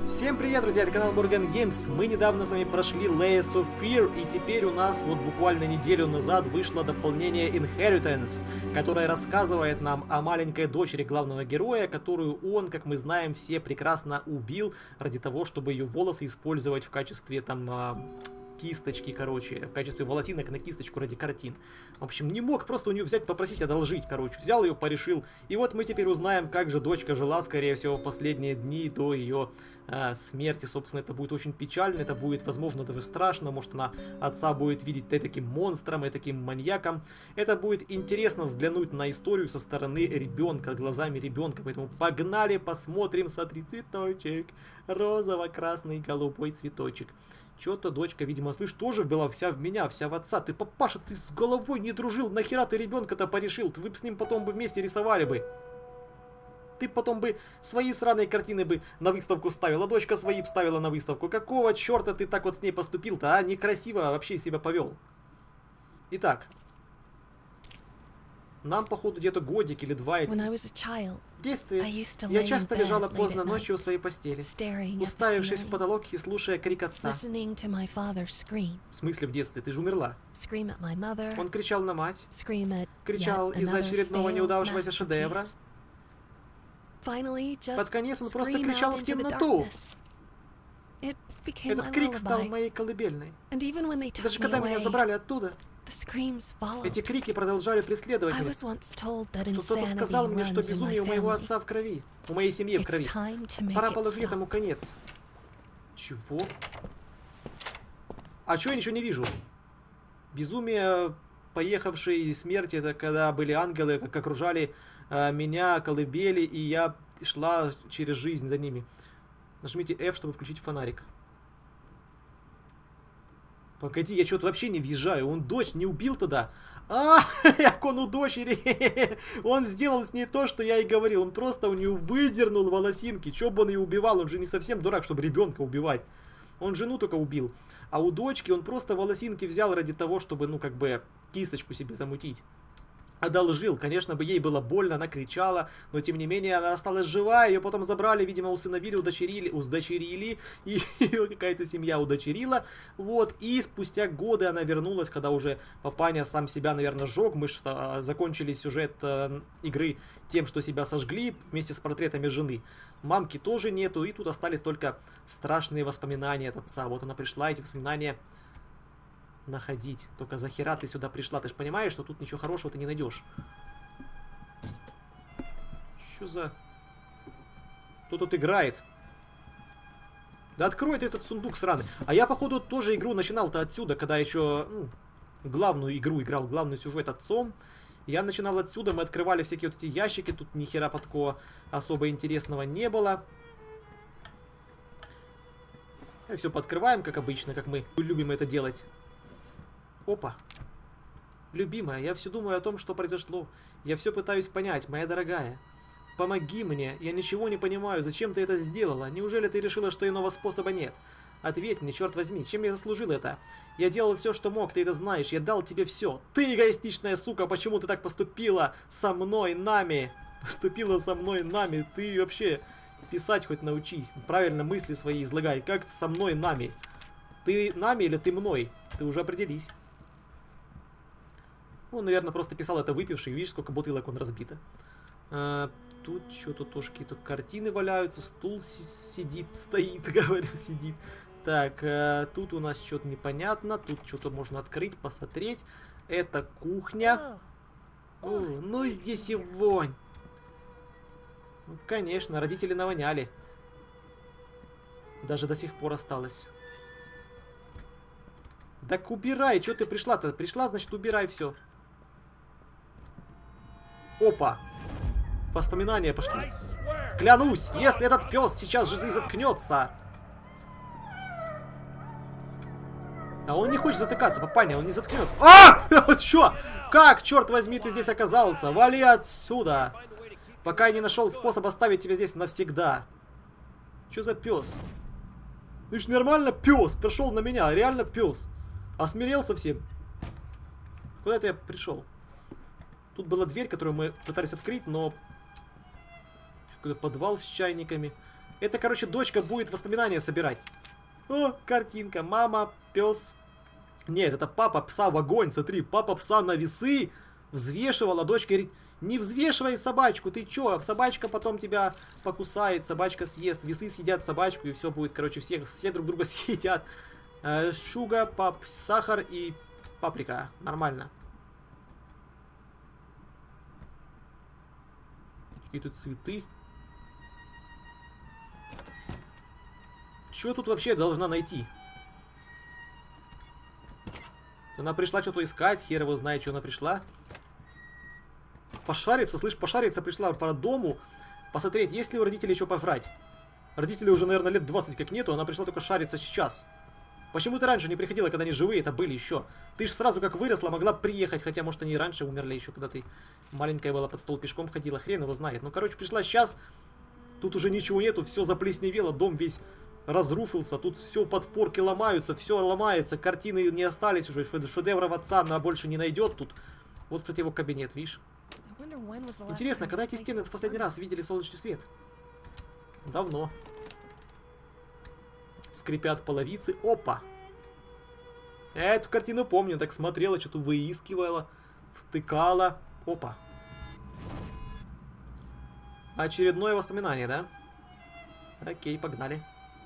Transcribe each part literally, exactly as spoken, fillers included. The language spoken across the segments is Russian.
Всем привет, друзья, это канал Morgan Games. Мы недавно с вами прошли Layers of Fear, и теперь у нас вот буквально неделю назад вышло дополнение Inheritance, которое рассказывает нам о маленькой дочери главного героя, которую он, как мы знаем, все прекрасно убил ради того, чтобы ее волосы использовать в качестве там... кисточки, короче, в качестве волосинок на кисточку ради картин. В общем, не мог просто у нее взять, попросить одолжить, короче. Взял ее, порешил. И вот мы теперь узнаем, как же дочка жила, скорее всего, в последние дни до ее э, смерти. Собственно, это будет очень печально, это будет, возможно, даже страшно. Может, она отца будет видеть таким монстром, и таким маньяком. Это будет интересно взглянуть на историю со стороны ребенка, глазами ребенка. Поэтому погнали, посмотрим. Смотри, цветочек. Розово-красный голубой цветочек. Чё-то дочка, видимо, слышь, тоже была вся в меня, вся в отца. Ты, папаша, ты с головой не дружил. Нахера ты ребенка-то порешил? Вы бы с ним потом бы вместе рисовали бы. Ты потом бы свои сраные картины бы на выставку ставила. Дочка свои ставила на выставку. Какого черта ты так вот с ней поступил-то, а? Некрасиво вообще себя повел. Итак. Нам, походу, где-то годик или два. В детстве я часто лежала поздно ночью в своей постели, уставившись в потолок и слушая крик отца. В смысле в детстве? Ты же умерла. Он кричал на мать, кричал из-за очередного неудавшегося шедевра. Под конец он просто кричал в темноту. Этот крик стал моей колыбельной. Даже когда меня забрали оттуда, эти крики продолжали преследовать меня. Кто-то сказал мне, что безумие у моего отца в крови. У моей семьи в крови. Пора положить этому конец. Чего? А чё я ничего не вижу? Безумие поехавшей смерти, это когда были ангелы, как окружали э, меня, колыбели, и я шла через жизнь за ними. Нажмите F, чтобы включить фонарик. Погоди, я что-то вообще не въезжаю. Он дочь не убил тогда? А, как он у дочери. Он сделал с ней то, что я и говорил. Он просто у нее выдернул волосинки. Че бы он ее убивал? Он же не совсем дурак, чтобы ребенка убивать. Он жену только убил. А у дочки он просто волосинки взял ради того, чтобы, ну, как бы, кисточку себе замутить. Одолжил. Конечно бы ей было больно, она кричала, но тем не менее она осталась жива, ее потом забрали, видимо, усыновили, удочерили, удочерили, и ее какая-то семья удочерила, вот, и спустя годы она вернулась, когда уже папаня сам себя, наверное, сжег, мы что закончили сюжет э, игры тем, что себя сожгли вместе с портретами жены. Мамки тоже нету, и тут остались только страшные воспоминания от отца. Вот она пришла, эти воспоминания находить. Только захера ты сюда пришла? Ты же понимаешь, что тут ничего хорошего ты не найдешь. Что за... Кто тут играет? Да открой ты этот сундук сраный. А я, походу, тоже игру начинал-то отсюда, когда еще ну, главную игру играл, главный сюжет отцом. Я начинал отсюда, мы открывали всякие вот эти ящики, тут ни хера такого особо интересного не было. И все пооткрываем, как обычно, как мы любим это делать. Опа. Любимая, я все думаю о том, что произошло. Я все пытаюсь понять, моя дорогая. Помоги мне, я ничего не понимаю, зачем ты это сделала? Неужели ты решила, что иного способа нет? Ответь мне, черт возьми, чем я заслужил это? Я делал все, что мог, ты это знаешь, я дал тебе все. Ты эгоистичная сука, почему ты так поступила со мной, нами? Поступила со мной, нами, ты вообще писать хоть научись. Правильно мысли свои излагай, как со мной, нами? Ты нами или ты мной? Ты уже определись. Он, наверное, просто писал это выпивший. Видишь, сколько бутылок он разбито. А, тут что-то тоже какие-то картины валяются. Стул сидит, стоит, говорю, сидит. Так, а, тут у нас что-то непонятно. Тут что-то можно открыть, посмотреть. Это кухня. О, ну, здесь и вонь. Ну, конечно, родители навоняли. Даже до сих пор осталось. Так убирай, что ты пришла-то? Пришла, значит, убирай все. Опа! Воспоминания пошли. Клянусь, если этот пес сейчас же заткнется. А он не хочет затыкаться, папаня, он не заткнется. А! Чё? Как, черт возьми, ты здесь оказался? Вали отсюда! Пока я не нашел способ оставить тебя здесь навсегда. Что за пес? Ты ж нормально пес, пришел на меня, реально пес. Осмелел совсем. Куда это я пришел? Тут была дверь, которую мы пытались открыть, но... Какой-то подвал с чайниками. Это, короче, дочка будет воспоминания собирать. О, картинка. Мама, пес. Нет, это папа пса в огонь, смотри. Папа пса на весы взвешивал, а дочка говорит, не взвешивай собачку, ты чё? Собачка потом тебя покусает, собачка съест. Весы съедят собачку, и все будет, короче, все, все друг друга съедят. Э, шуга, пап, сахар и паприка. Нормально. Какие тут цветы. Чё тут вообще должна найти? Она пришла что-то искать, хер его знает, что она пришла. Пошариться, слышь, пошариться пришла по дому, посмотреть, есть ли у родителей что пожрать. Родителей уже, наверное, лет двадцать как нету, она пришла только шариться сейчас. Почему ты раньше не приходила, когда они живые это были еще? Ты же сразу как выросла, могла приехать, хотя, может, они и раньше умерли еще, когда ты маленькая была, под стол пешком ходила, хрен его знает. Ну, короче, пришла сейчас, тут уже ничего нету, все заплесневело, дом весь разрушился, тут все подпорки ломаются, все ломается, картины не остались уже, шедевров отца она больше не найдет тут. Вот, кстати, его кабинет, видишь? Интересно, когда эти стены в последний раз видели солнечный свет? Давно. Скрипят половицы. Опа! Я эту картину помню, так смотрела, что-то выискивала, втыкала. Опа. Очередное воспоминание, да? Окей, погнали.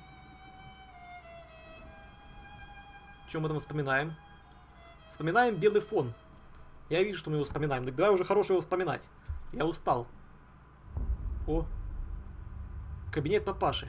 Что мы там вспоминаем? Вспоминаем белый фон. Я вижу, что мы его вспоминаем. Так давай уже хорошего вспоминать. Я устал. О. Кабинет папаши.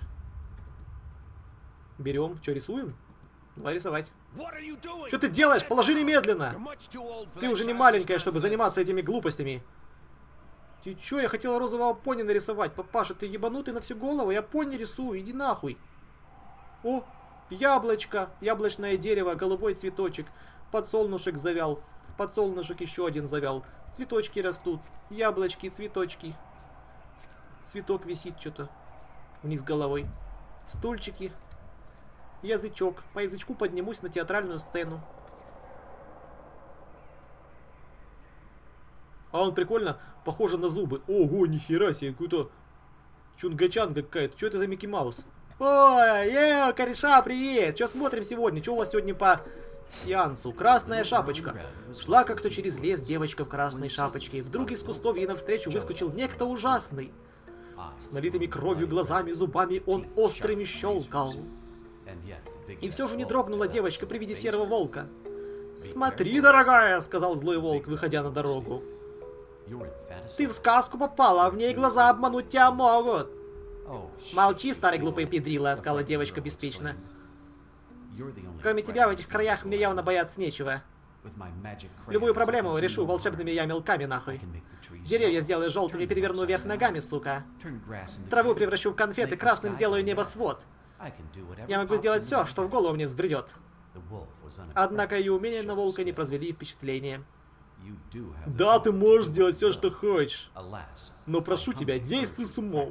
Берем. Что, рисуем? Давай рисовать. Что ты делаешь? Положи немедленно! Ты уже не маленькая, чтобы заниматься этими глупостями. Ты чё? Я хотела розового пони нарисовать. Папаша, ты ебанутый на всю голову? Я пони рисую. Иди нахуй. О, яблочко. Яблочное дерево. Голубой цветочек. Подсолнушек завял. Подсолнушек еще один завял. Цветочки растут. Яблочки, цветочки. Цветок висит что-то вниз головой. Стульчики. Язычок. По язычку поднимусь на театральную сцену. А он прикольно похоже на зубы. Ого, нихера себе, какой-то чунгачан какая-то. Что это за Микки Маус? Ой, е, кореша, привет! Что смотрим сегодня? Что у вас сегодня по сеансу? Красная шапочка. Шла как-то через лес девочка в красной шапочке. Вдруг из кустов ей навстречу выскочил некто ужасный. С налитыми кровью глазами, зубами он острыми щелкал. И все же не дрогнула девочка при виде серого волка. «Смотри, дорогая!» — сказал злой волк, выходя на дорогу. «Ты в сказку попала, а в ней глаза обмануть тебя могут!» «Молчи, старый глупый педрила!» — сказала девочка беспечно. «Кроме тебя в этих краях мне явно бояться нечего. Любую проблему решу волшебными я мелками нахуй. Деревья сделаю желтыми, переверну вверх ногами, сука. Траву превращу в конфеты, красным сделаю небосвод. Я могу сделать все, что в голову мне взбредет». Однако и умения на волка не произвели впечатления. «Да, ты можешь сделать все, что хочешь. Но прошу тебя, действуй с умом.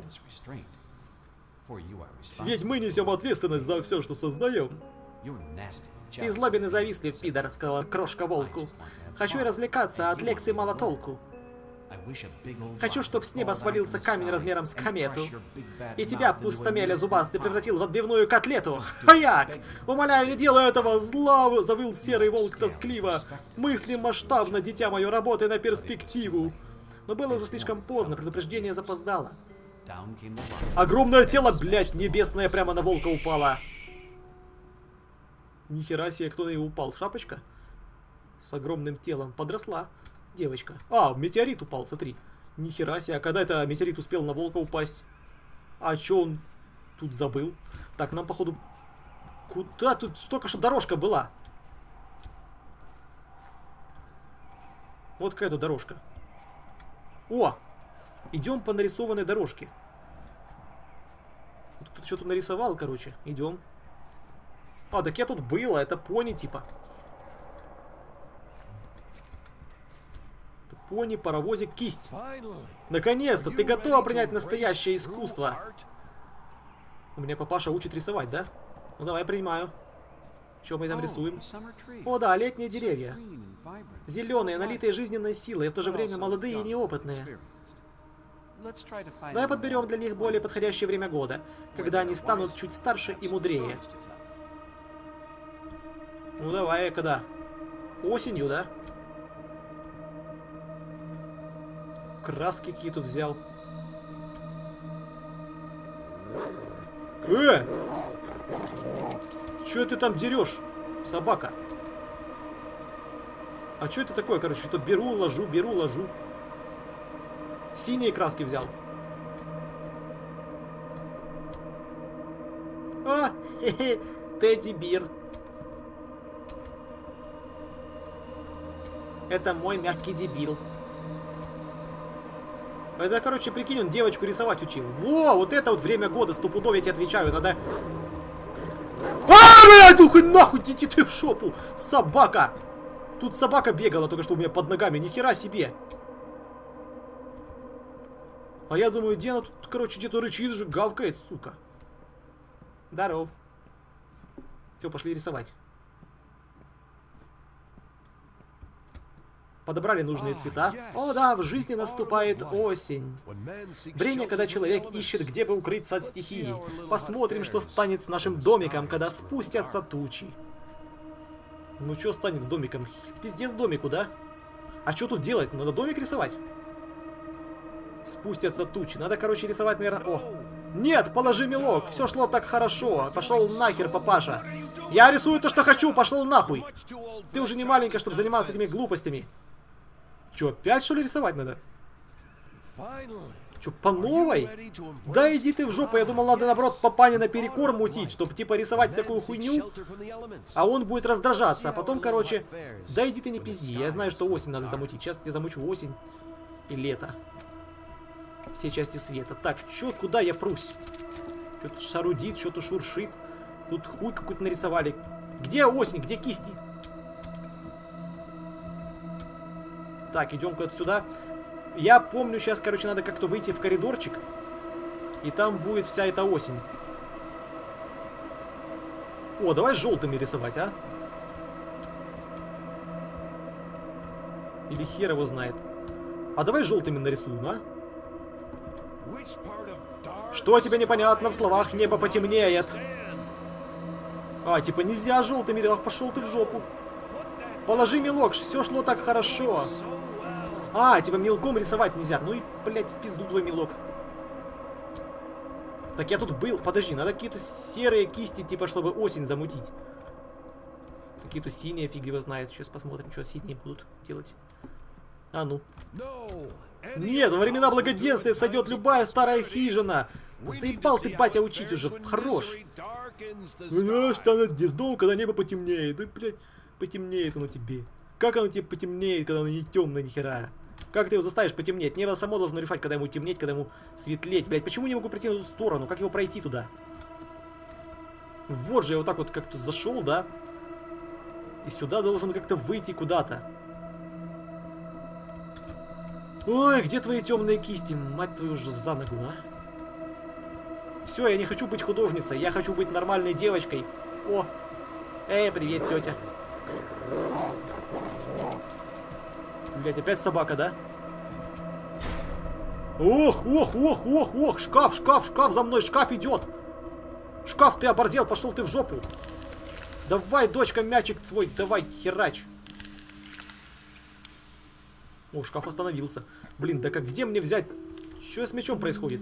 Ведь мы несем ответственность за все, что создаем». «Ты злобен и завистлив, пидор», — сказала крошка волку. «Хочу и развлекаться, а от лекции мало толку. Хочу, чтоб с неба свалился камень размером с комету. И тебя, пустомеля зубастый, превратил в отбивную котлету. Хаяк! Умоляю, не делай этого! Зла!» — завыл серый волк тоскливо. «Мысли масштабно, дитя мое, работай на перспективу». Но было уже слишком поздно, предупреждение запоздало. Огромное тело, блядь, небесное прямо на волка упало. Нихера себе, кто на него упал? Шапочка? С огромным телом. Подросла девочка. А, метеорит упал, смотри. Нихера себе, а когда это метеорит успел на волка упасть? А чё он тут забыл? Так, нам походу... Куда? Тут только что дорожка была. Вот какая-то дорожка. О! Идем по нарисованной дорожке. Кто-то что-то нарисовал, короче. Идем. А, так я тут была, это пони типа. Это пони, паровозик, кисть. Наконец-то, ты готова принять настоящее искусство? У меня папаша учит рисовать, да? Ну давай, принимаю. Что мы там рисуем? О да, летние деревья. Зеленые, налитые жизненной силой, и в то же время молодые и неопытные. Давай подберем для них более подходящее время года, когда они станут чуть старше и мудрее. Ну давай, когда? Осенью, да? Краски какие тут взял. Э! Чё ты там дерешь, собака? А что это такое, короче? Что беру, ложу, беру, ложу. Синие краски взял. А, хе-хе, Тедди Бир. Это мой мягкий дебил. Это, короче, прикинь, он девочку рисовать учил. Во, вот это вот время года, стопудов, я тебе отвечаю, надо... А, блядь, ухуй нахуй, иди ты в шопу, собака! Тут собака бегала только что у меня под ногами, нихера себе. А я думаю, где она тут, короче, где-то рычит же, гавкает, сука. Здоров. Все, пошли рисовать. Подобрали нужные цвета. О да, в жизни наступает осень. Время, когда человек ищет, где бы укрыться от стихии. Посмотрим, что станет с нашим домиком, когда спустятся тучи. Ну что станет с домиком? Пиздец домику, да? А что тут делать? Надо домик рисовать? Спустятся тучи. Надо, короче, рисовать, наверное... О! Нет, положи мелок. Все шло так хорошо. Пошел нахер, папаша. Я рисую то, что хочу. Пошел нахуй. Ты уже не маленькая, чтобы заниматься этими глупостями. Че, опять что ли рисовать надо? Че, по новой? Да иди ты в жопу. Я думал, надо наоборот папане наперекор мутить, чтобы типа рисовать всякую хуйню. А он будет раздражаться. А потом, короче... Да иди ты не пизди. Я знаю, что осень надо замутить. Сейчас я замучу осень и лето. Все части света. Так, чё, куда я прусь? Что-то шарудит, что-то шуршит. Тут хуй какой-то нарисовали. Где осень? Где кисти? Так, идем куда-то сюда. Я помню, сейчас, короче, надо как-то выйти в коридорчик. И там будет вся эта осень. О, давай желтыми рисовать, а? Или хер его знает. А давай желтыми нарисуем, а? Что тебе непонятно в словах «небо потемнеет»? А, типа нельзя желтыми, да, пошел ты в жопу. Положи мелок, все шло так хорошо. А, типа мелком рисовать нельзя. Ну и, блядь, в пизду твой мелок. Так я тут был. Подожди, надо какие-то серые кисти, типа, чтобы осень замутить. Какие-то синие, фиг его знает. Сейчас посмотрим, что синие будут делать. А ну. Нет, во времена благоденствия сойдет любая старая хижина. Заебал ты, батя, учить уже. Хорош. Знаешь, станет дом, когда небо потемнеет. Да, блядь, потемнеет оно тебе. Как оно тебе потемнеет, когда оно не темное, нихера? Как ты его заставишь потемнеть? Небо само должно решать, когда ему темнеть, когда ему светлеть. Блядь, почему не могу прийти на ту сторону? Как его пройти туда? Вот же я вот так вот как-то зашел, да? И сюда должен как-то выйти куда-то. Ой, где твои темные кисти? Мать твою же за ногу, а? Все, я не хочу быть художницей, я хочу быть нормальной девочкой. О, эй, привет, тетя. Блять, опять собака, да? Ох, ох, ох, ох, ох, шкаф, шкаф, шкаф, за мной шкаф идет. Шкаф, ты оборзел, пошел ты в жопу. Давай, дочка, мячик свой, давай, херач. О, шкаф остановился. Блин, да как, где мне взять? Что с мячом происходит?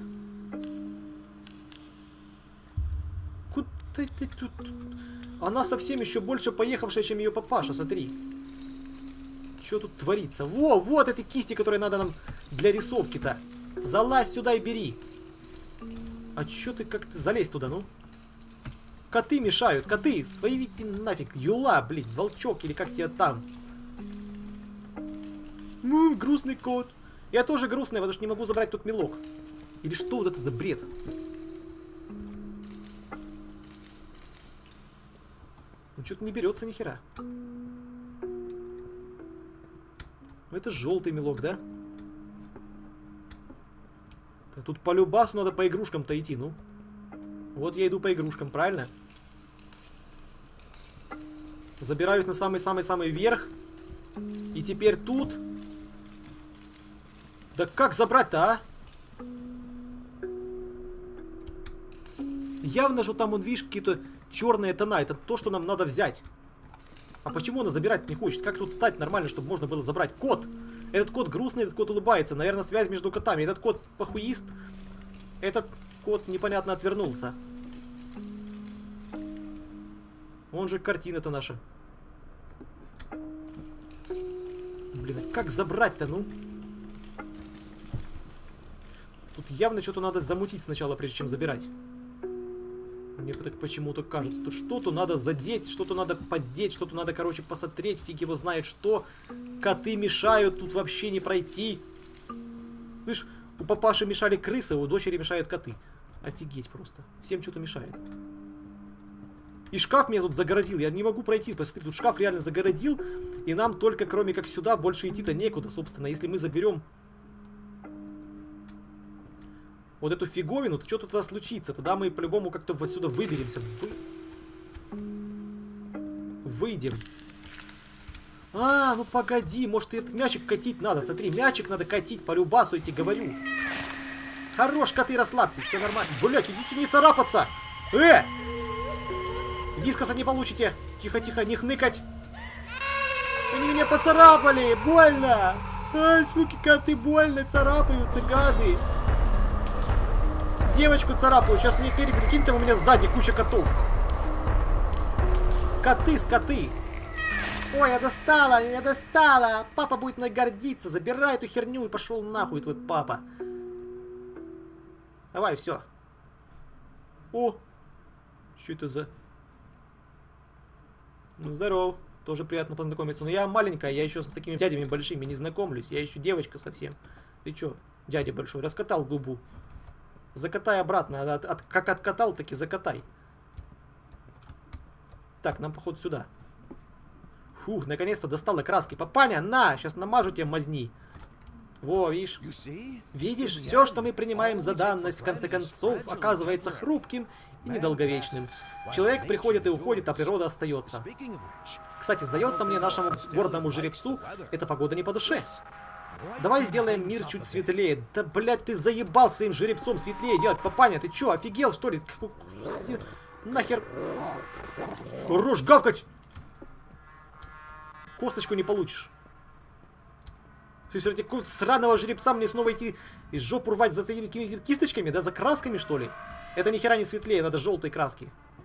Куда ты тут? Она совсем еще больше поехавшая, чем ее папаша, смотри. Что тут творится? Во, вот эти кисти, которые надо нам для рисовки-то. Залазь сюда и бери. А чё ты, как ты, залезь туда, ну? Коты мешают, коты, свои ведь нафиг. Юла, блин, волчок или как тебя там. Ну, грустный кот. Я тоже грустный, потому что не могу забрать тут мелок. Или что вот это за бред? Ну, что-то не берется ни хера. Это желтый мелок, да? Так, тут по любасу надо по игрушкам-то идти, ну. Вот я иду по игрушкам, правильно? Забираюсь на самый-самый-самый верх. И теперь тут... Да как забрать-то, а? Явно же там, он, видишь, какие-то черные тона. Это то, что нам надо взять. А почему она забирать не хочет? Как тут стать нормально, чтобы можно было забрать? Кот! Этот кот грустный, этот кот улыбается. Наверное, связь между котами. Этот кот похуист. Этот кот непонятно отвернулся. Он же картина-то наша. Блин, а как забрать-то, ну? Тут явно что-то надо замутить сначала, прежде чем забирать. Мне так почему-то кажется. Тут что-то надо задеть, что-то надо поддеть, что-то надо, короче, посмотреть. Фиг его знает что. Коты мешают, тут вообще не пройти. Слышь, у папаши мешали крысы, у дочери мешают коты. Офигеть просто. Всем что-то мешает. И шкаф меня тут загородил. Я не могу пройти. Посмотри, тут шкаф реально загородил. И нам только, кроме как сюда, больше идти-то некуда, собственно. Если мы заберем вот эту фиговину, то что-то тогда случится. Тогда мы по-любому как-то отсюда выберемся. Вы... Выйдем. А, ну погоди. Может, этот мячик катить надо. Смотри, мячик надо катить по любасу, я тебе говорю. Хорош, коты, расслабьтесь. Все нормально. Блять, идите не царапаться. Э! Вискоса не получите. Тихо-тихо, не хныкать. Они меня поцарапали. Больно. Ай, суки, коты больно царапаются, гады. Девочку царапаю. Сейчас мне хери, прикинь, там у меня сзади куча котов. Коты с коты. Ой, я достала, я достала. Папа будет мной гордиться. Забирай эту херню и пошел нахуй твой папа. Давай, все. О, что это за... Ну, здорово. Тоже приятно познакомиться. Но я маленькая, я еще с такими дядями большими не знакомлюсь. Я еще девочка совсем. Ты че, дядя большой, раскатал губу. Закатай обратно. От, от, как откатал, так и закатай. Так, нам, походу, сюда. Фух, наконец-то достала краски. Папаня, на! Сейчас намажу тебе мазни. Во, видишь? Видишь, все, что мы принимаем за данность, в конце концов, оказывается хрупким и недолговечным. Человек приходит и уходит, а природа остается. Кстати, сдается мне, нашему гордому жеребцу, эта погода не по душе. Давай сделаем мир чуть светлее. Да, блядь, ты заебал своим жеребцом светлее делать. Папаня, ты чё, офигел, что ли? Нахер. Хорош гавкать. Косточку не получишь. То есть ради какого сраного жеребца мне снова идти и жопу рвать за такими кисточками, да, за красками, что ли? Это ни хера не светлее, надо желтой краски.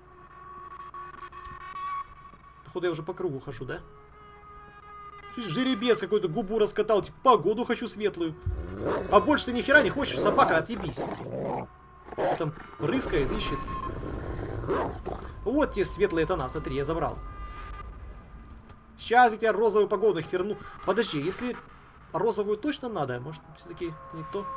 Походу я уже по кругу хожу, да? Жеребец какой-то губу раскатал, типа погоду хочу светлую. А больше ты ни хера не хочешь, собака, отъебись. Что-то там рыскает, ищет. Вот те светлые тона, смотри, я забрал. Сейчас я тебе розовую погоду херну. Подожди, если розовую точно надо, может все-таки не то?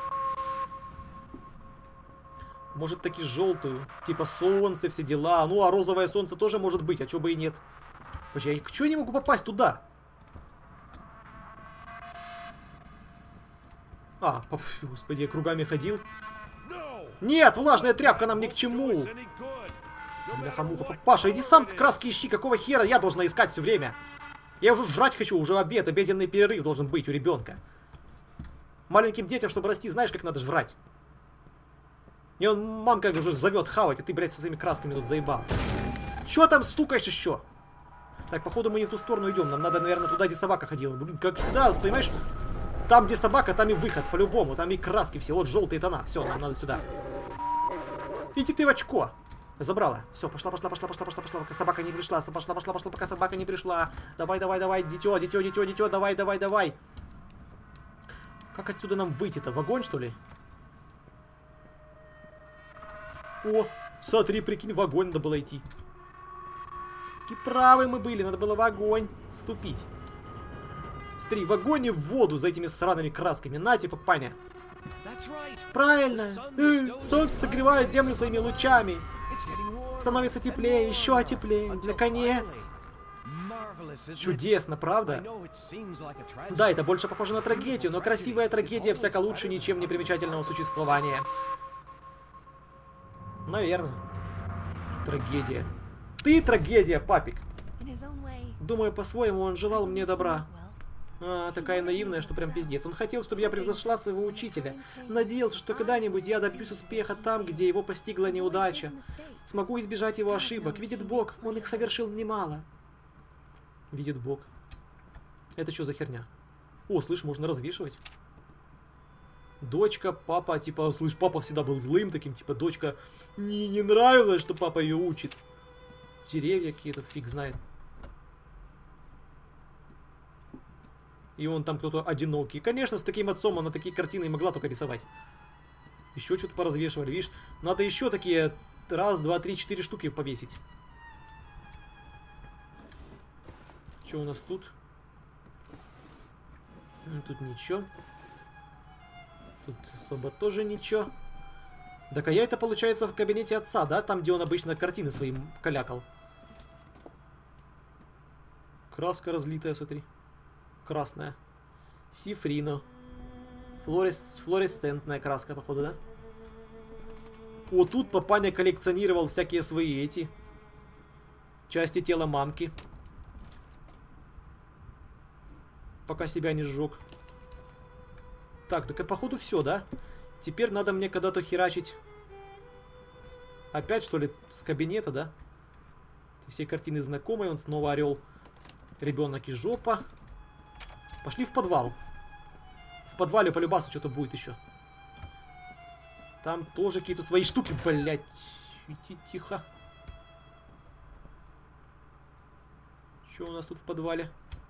Может таки желтую, типа солнце, все дела. Ну а розовое солнце тоже может быть, а чё бы и нет. Подожди, я чё я не могу попасть туда? А, господи, я кругами ходил. Нет, влажная тряпка нам ни к чему. Бляха-муха, папаша, иди сам краски ищи, какого хера я должна искать все время? Я уже жрать хочу, уже обед, обеденный перерыв должен быть у ребенка. Маленьким детям, чтобы расти, знаешь, как надо жрать. И он, мамка уже зовет хавать, а ты, блядь, со своими красками тут заебал. Чё там стукаешь еще? Так, походу мы не в ту сторону идем, нам надо, наверное, туда, где собака ходила. Блин, как всегда, понимаешь, там, где собака, там и выход, по-любому, там и краски все, вот желтые тона, все, нам надо сюда. Иди ты в очко. Забрала. Все, пошла, пошла, пошла, пошла, пошла, пошла, пока собака не пришла. Пошла, пошла, пошла, пока собака не пришла. Давай, давай, давай, дитё, дитё, дитё, дитё, давай, давай, давай. Как отсюда нам выйти-то? В огонь, что ли? О, смотри, прикинь, в огонь надо было идти. И правы мы были, надо было в огонь ступить. Смотри, в огонь и в воду за этими сраными красками. На, типа, паня. Правильно. Э, солнце согревает землю своими лучами. Становится теплее, еще теплее. Наконец. Чудесно, правда? Да, это больше похоже на трагедию, но красивая трагедия всяко лучше ничем не примечательного существования. Наверное. Трагедия. Ты трагедия, папик. Думаю, по-своему он желал мне добра. А, такая наивная, что прям пиздец. Он хотел, чтобы я превзошла своего учителя. Надеялся, что когда-нибудь я добьюсь успеха там, где его постигла неудача. Смогу избежать его ошибок. Видит Бог, он их совершил немало. Видит Бог. Это что за херня? О, слышь, можно развешивать. Дочка, папа, типа, слышь, папа всегда был злым таким, типа, дочка не, не нравилось, что папа ее учит. Деревья какие-то, фиг знает. И он там кто-то одинокий. Конечно, с таким отцом она такие картины и могла только рисовать. Еще что-то поразвешивали, видишь? Надо еще такие раз, два, три, четыре штуки повесить. Что у нас тут? Тут ничего. Тут особо тоже ничего. Так а я это, получается, в кабинете отца, да? Там, где он обычно картины своим калякал. Краска разлитая, смотри. Красная. Сифрино. Флуорес... Флуоресцентная краска, походу, да? Вот тут папаня коллекционировал всякие свои эти... части тела мамки. Пока себя не сжег. Так, так и походу все, да? Теперь надо мне когда-то херачить. Опять, что ли, с кабинета, да? Все картины знакомые. Он снова орел. Ребенок и жопа. Пошли в подвал. В подвале по любасу что-то будет еще. Там тоже какие-то свои штуки, блять. Идти тихо. Что у нас тут в подвале?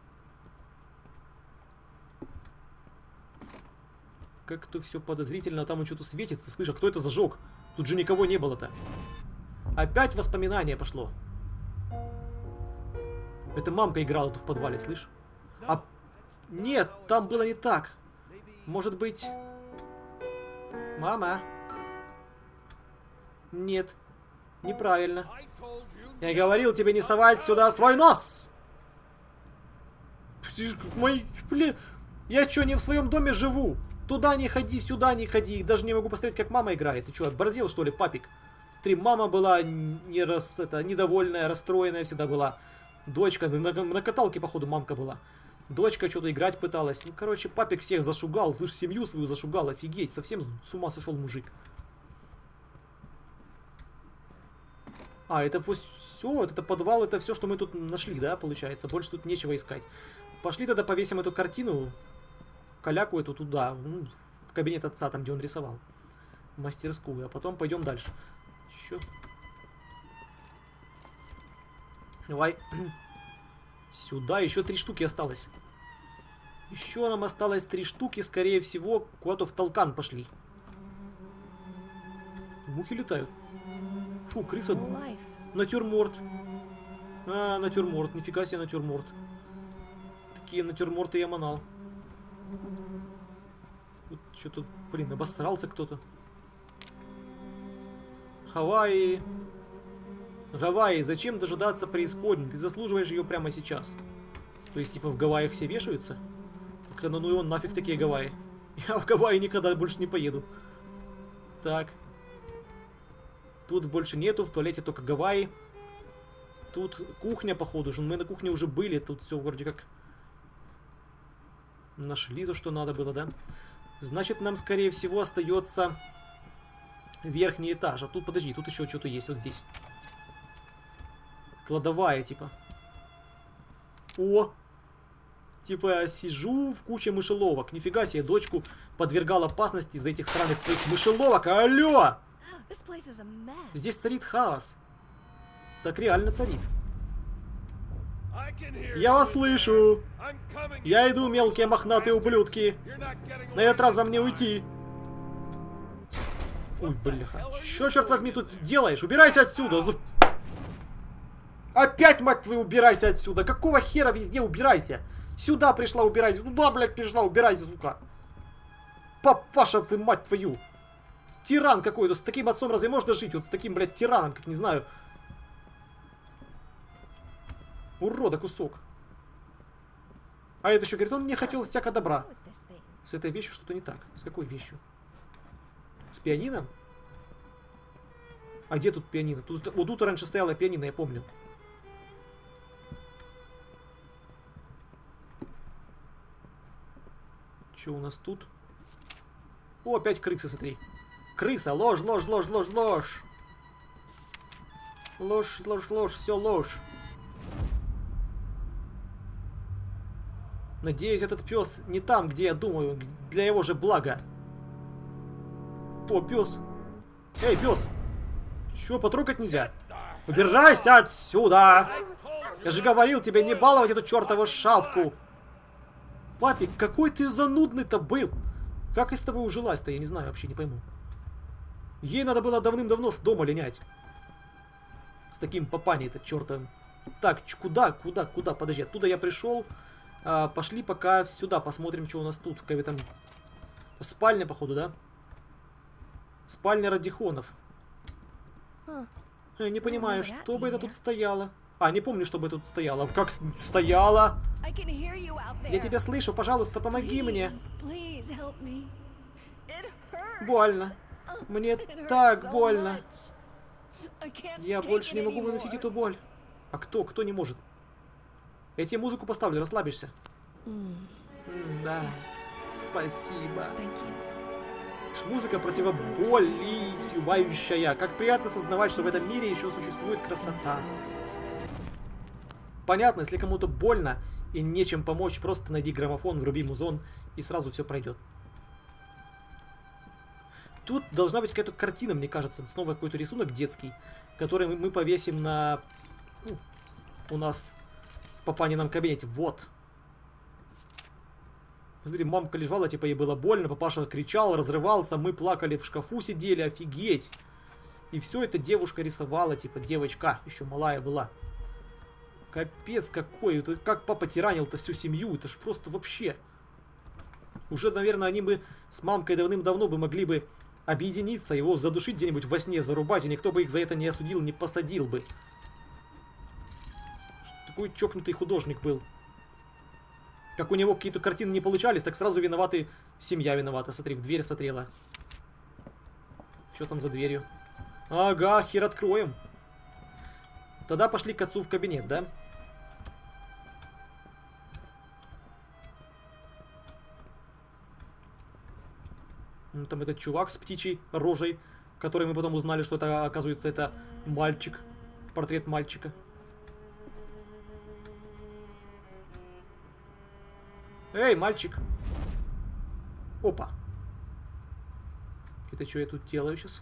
Как-то все подозрительно. Там он что-то светится. Слышь, а кто это зажег? Тут же никого не было-то. Опять воспоминание пошло. Это мамка играла тут в подвале, слышь? А... Нет, там было не так. Может быть... Мама? Нет. Неправильно. Я говорил тебе не совать сюда свой нос! Мой... Блин... Я что, не в своем доме живу? Туда не ходи, сюда не ходи. Даже не могу посмотреть, как мама играет. Ты что, оборзел, что ли, папик? Три, мама была не рас, это, недовольная, расстроенная всегда была. Дочка, на, на каталке, походу, мамка была. Дочка что-то играть пыталась. Ну, короче, папик всех зашугал. Слышь, семью свою зашугал. Офигеть, совсем с ума сошел мужик. А, это все, это подвал, это все, что мы тут нашли, да, получается? Больше тут нечего искать. Пошли тогда повесим эту картину. Каляку эту туда, ну, в кабинет отца, там, где он рисовал. В мастерскую. А потом пойдем дальше. Еще. Давай. Сюда еще три штуки осталось. Еще нам осталось три штуки. Скорее всего, куда-то в толкан пошли. Мухи летают. Фу, крыса. Натюрморт. А, натюрморт. Нифига себе натюрморт. Такие натюрморты я манал. Что-то, блин, обосрался кто-то. Хавайи. Гавайи, зачем дожидаться преисподней? Ты заслуживаешь ее прямо сейчас. То есть, типа, в Гавайях все вешаются? Как-то, ну, ну и он нафиг такие Гавайи. Я в Гавайи никогда больше не поеду. Так. Тут больше нету, в туалете только Гавайи. Тут кухня, походу. Мы на кухне уже были, тут все вроде как... Нашли то, что надо было, да? Значит, нам, скорее всего, остается верхний этаж. А тут, подожди, тут еще что-то есть вот здесь. Кладовая, типа. О! Типа, сижу в куче мышеловок. Нифига себе, дочку подвергал опасности из-за этих странных своих мышеловок. Алло! Здесь царит хаос. Так реально царит. Я вас слышу. Я иду, мелкие мохнатые ублюдки. На этот раз вам не уйти. Ой, бляха. Что, черт возьми, тут делаешь? Убирайся отсюда. Опять, мать твою, убирайся отсюда. Какого хера везде убирайся? Сюда пришла, убирайся. Туда, блядь, пришла, убирайся, сука. Папаша ты, мать твою. Тиран какой-то. С таким отцом разве можно жить? Вот с таким, блядь, тираном, как не знаю. Урода кусок. А это еще говорит, он мне хотел всяко добра. С этой вещью что-то не так. С какой вещью? С пианино? А где тут пианино? Тут, вот тут раньше стояла пианино, я помню. Что у нас тут? О, опять крысы, смотри. Крыса, ложь, ложь, ложь, ложь, ложь. Ложь, ложь, ложь, все ложь. Надеюсь, этот пес не там, где я думаю, для его же блага. О, пес. Эй, пес. Чё, потрогать нельзя? Убирайся отсюда! Я же говорил тебе не баловать эту чертову шавку. Папик, какой ты занудный-то был. Как я с тобой ужилась-то, я не знаю, вообще не пойму. Ей надо было давным-давно с дома линять. С таким папаней-то чертовым. Так, куда, куда, куда? Подожди, оттуда я пришел. А, пошли пока сюда, посмотрим, что у нас тут. Как там... Спальня, походу, да? Спальня Радихонов. Я не понимаю, что бы это тут стояло. А, не помню, что бы тут стояло. Как стояло? Я тебя слышу, пожалуйста, помоги мне. Больно. Мне так больно. Я больше не могу выносить эту боль. А кто? Кто не может? Я тебе музыку поставлю, расслабишься. Mm, да, спасибо. Музыка противоболеющая. Как приятно осознавать, что в этом мире еще существует красота. Понятно, если кому-то больно и нечем помочь, просто найди граммофон, вруби музон, и сразу все пройдет. Тут должна быть какая-то картина, мне кажется. Снова какой-то рисунок детский, который мы повесим на... Ну, у нас в папанином кабинете. Вот. Смотри, мамка лежала, типа ей было больно, папаша кричал, разрывался, мы плакали в шкафу, сидели, офигеть. И все это девушка рисовала, типа девочка, еще малая была. Капец какой, это как папа тиранил-то всю семью, это ж просто вообще. Уже, наверное, они бы с мамкой давным-давно бы могли бы объединиться, его задушить где-нибудь во сне, зарубать, и никто бы их за это не осудил, не посадил бы. Такой чокнутый художник был. Как у него какие-то картины не получались, так сразу виноваты, семья виновата. Смотри, в дверь смотрела. Что там за дверью? Ага, хер откроем. Тогда пошли к отцу в кабинет, да? Ну, там этот чувак с птичьей рожей, который мы потом узнали, что это, оказывается, это мальчик. Портрет мальчика. Эй, мальчик. Опа. Это что я тут делаю сейчас?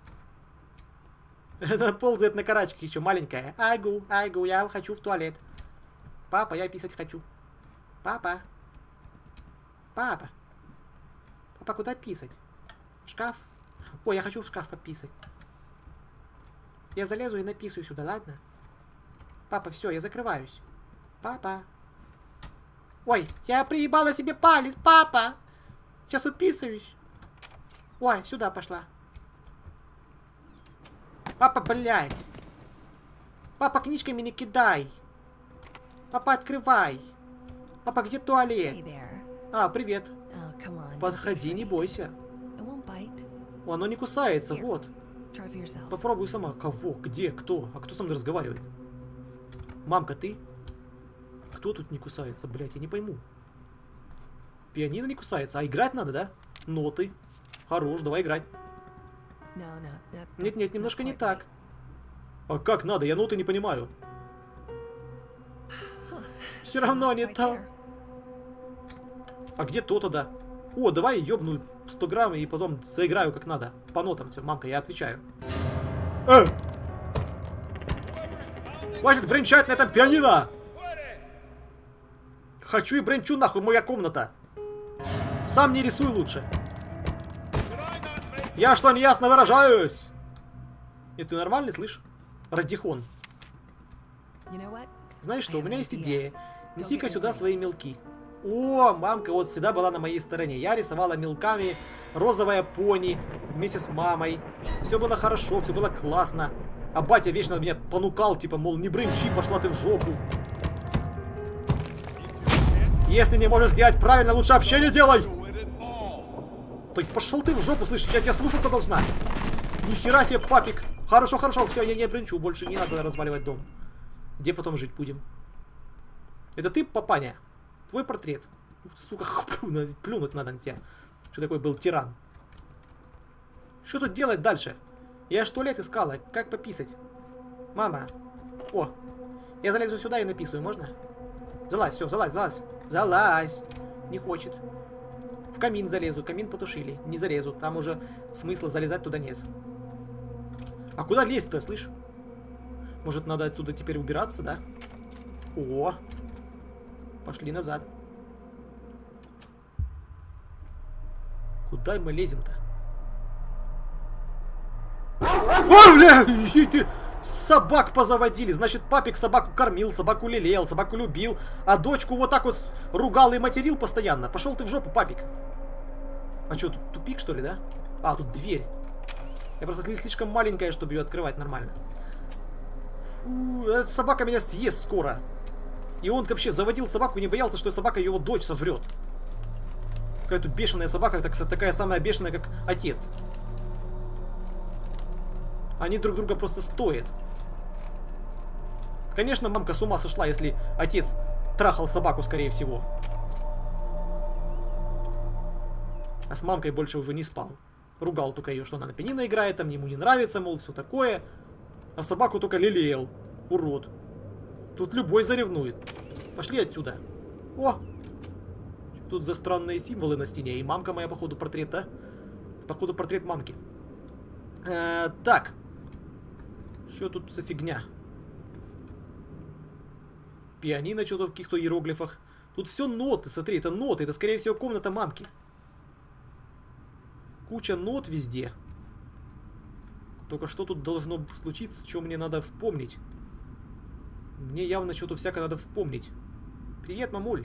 Это ползает на карачке еще, маленькая. Айгу, айгу, я хочу в туалет. Папа, я писать хочу. Папа. Папа. Папа, куда писать? В шкаф? Ой, я хочу в шкаф пописать. Я залезу и написаю сюда, ладно? Папа, все, я закрываюсь. Папа. Ой, я приебала себе палец, папа! Сейчас уписываюсь. Ой, сюда пошла. Папа, блядь. Папа, книжками не кидай. Папа, открывай. Папа, где туалет? А, привет. Подходи, не бойся. О, оно не кусается, вот. Попробуй сама. Кого? Где? Кто? А кто со мной разговаривает? Мамка, ты? Кто тут не кусается, блядь, я не пойму. Пианино не кусается, а играть надо, да? Ноты. Хорош, давай играть. Нет-нет, немножко не так. А как надо? Я ноты не понимаю. Все равно не то. А где то тогда? О, давай ёбну сто грамм и потом заиграю как надо. По нотам все, мамка, я отвечаю. Э! Хватит бренчать на этом пианино! Хочу и бренчу, нахуй, моя комната. Сам не рисуй лучше. Я что, неясно выражаюсь? И ты нормальный, слышь? Радихон. Знаешь что, у меня есть идея. Неси-ка сюда свои мелки. О, мамка вот всегда была на моей стороне. Я рисовала мелками розовая пони вместе с мамой. Все было хорошо, все было классно. А батя вечно меня понукал, типа, мол, не брынчи, пошла ты в жопу. Если не можешь сделать правильно, лучше вообще не делай. Так пошел ты в жопу, слышишь, я тебя слушаться должна. Нихера себе, папик. Хорошо, хорошо, все, я не брынчу, больше не надо разваливать дом. Где потом жить будем? Это ты, папаня? Твой портрет. Ух ты, сука, плюнуть надо на тебя. Что такой был тиран. Что тут делать дальше? Я ж туалет искала. Как пописать? Мама. О. Я залезу сюда и написаю, можно? Залазь, все, залазь, залазь. Залазь. Не хочет. В камин залезу. Камин потушили. Не залезу. Там уже смысла залезать туда нет. А куда лезть-то, слышь? Может, надо отсюда теперь убираться, да? О. Пошли назад. Куда мы лезем-то? Ой, бля! Ты... Собак позаводили. Значит, папик собаку кормил, собаку лелеял, собаку любил. А дочку вот так вот ругал и материл постоянно. Пошел ты в жопу, папик. А что, тут тупик, что ли, да? А, тут дверь. Я просто слишком маленькая, чтобы ее открывать нормально. Эта собака меня съест скоро. И он вообще заводил собаку и не боялся, что собака его дочь соврет. Какая-то бешеная собака, так, такая самая бешеная, как отец. Они друг друга просто стоят. Конечно, мамка с ума сошла, если отец трахал собаку, скорее всего. А с мамкой больше уже не спал. Ругал только ее, что она на пианино играет, там ему не нравится, мол, все такое. А собаку только лелеял. Урод. Тут любой заревнует. Пошли отсюда. О! Тут за странные символы на стене. И мамка моя, походу, портрет, да? Походу, портрет мамки. Э, так. Что тут за фигня? Пианино что-то в каких-то иероглифах. Тут все ноты, смотри, это ноты. Это, скорее всего, комната мамки. Куча нот везде. Только что тут должно случиться, что мне надо вспомнить? Мне явно что-то всякое надо вспомнить. Привет, мамуль.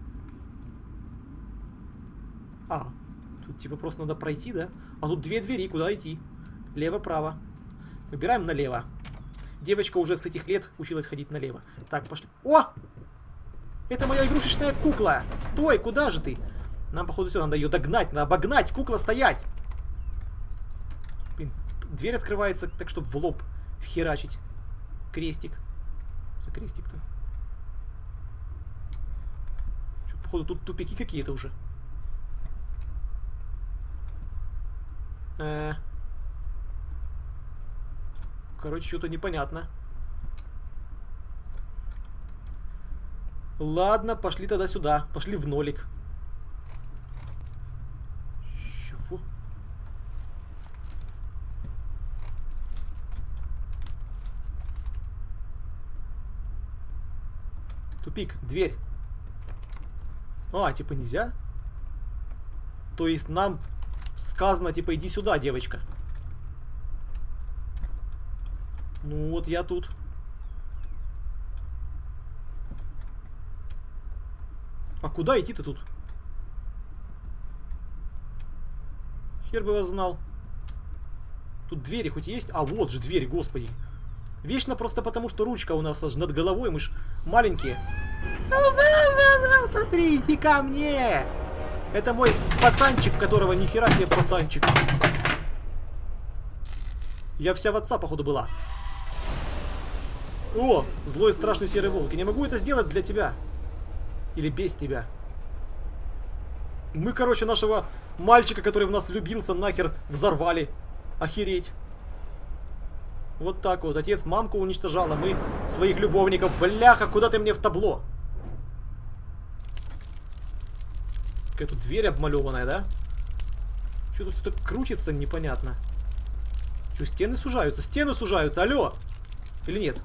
А, тут типа просто надо пройти, да? А тут две двери, куда идти? Лево-право. Выбираем налево. Девочка уже с этих лет училась ходить налево. Так, пошли. О! Это моя игрушечная кукла! Стой, куда же ты? Нам, походу, все, надо ее догнать, надо обогнать, кукла стоять! Блин, дверь открывается так, чтобы в лоб вхерачить. Крестик. Что крестик-то? Походу, тут тупики какие-то уже. Э -э Короче, что-то непонятно. Ладно, пошли тогда сюда. Пошли в нолик. Чего? Тупик, дверь. А, типа нельзя? То есть нам сказано, типа, иди сюда, девочка. Ну вот я тут. А куда идти-то тут? Хер бы вас знал. Тут двери хоть есть? А вот же дверь, господи. Вечно просто потому, что ручка у нас аж над головой, мы ж маленькие. Смотрите ко мне! Это мой пацанчик, которого нихера себе пацанчик. Я вся в отца, походу, была. О, злой страшный серый волк. Я не могу это сделать для тебя. Или без тебя. Мы, короче, нашего мальчика, который в нас влюбился, нахер взорвали. Охереть. Вот так вот. Отец мамку уничтожал, а мы своих любовников. Бляха, куда ты мне в табло? Какая-то дверь обмалеванная, да? Что тут все так крутится, непонятно. Что, стены сужаются? Стены сужаются, алло! Или нет?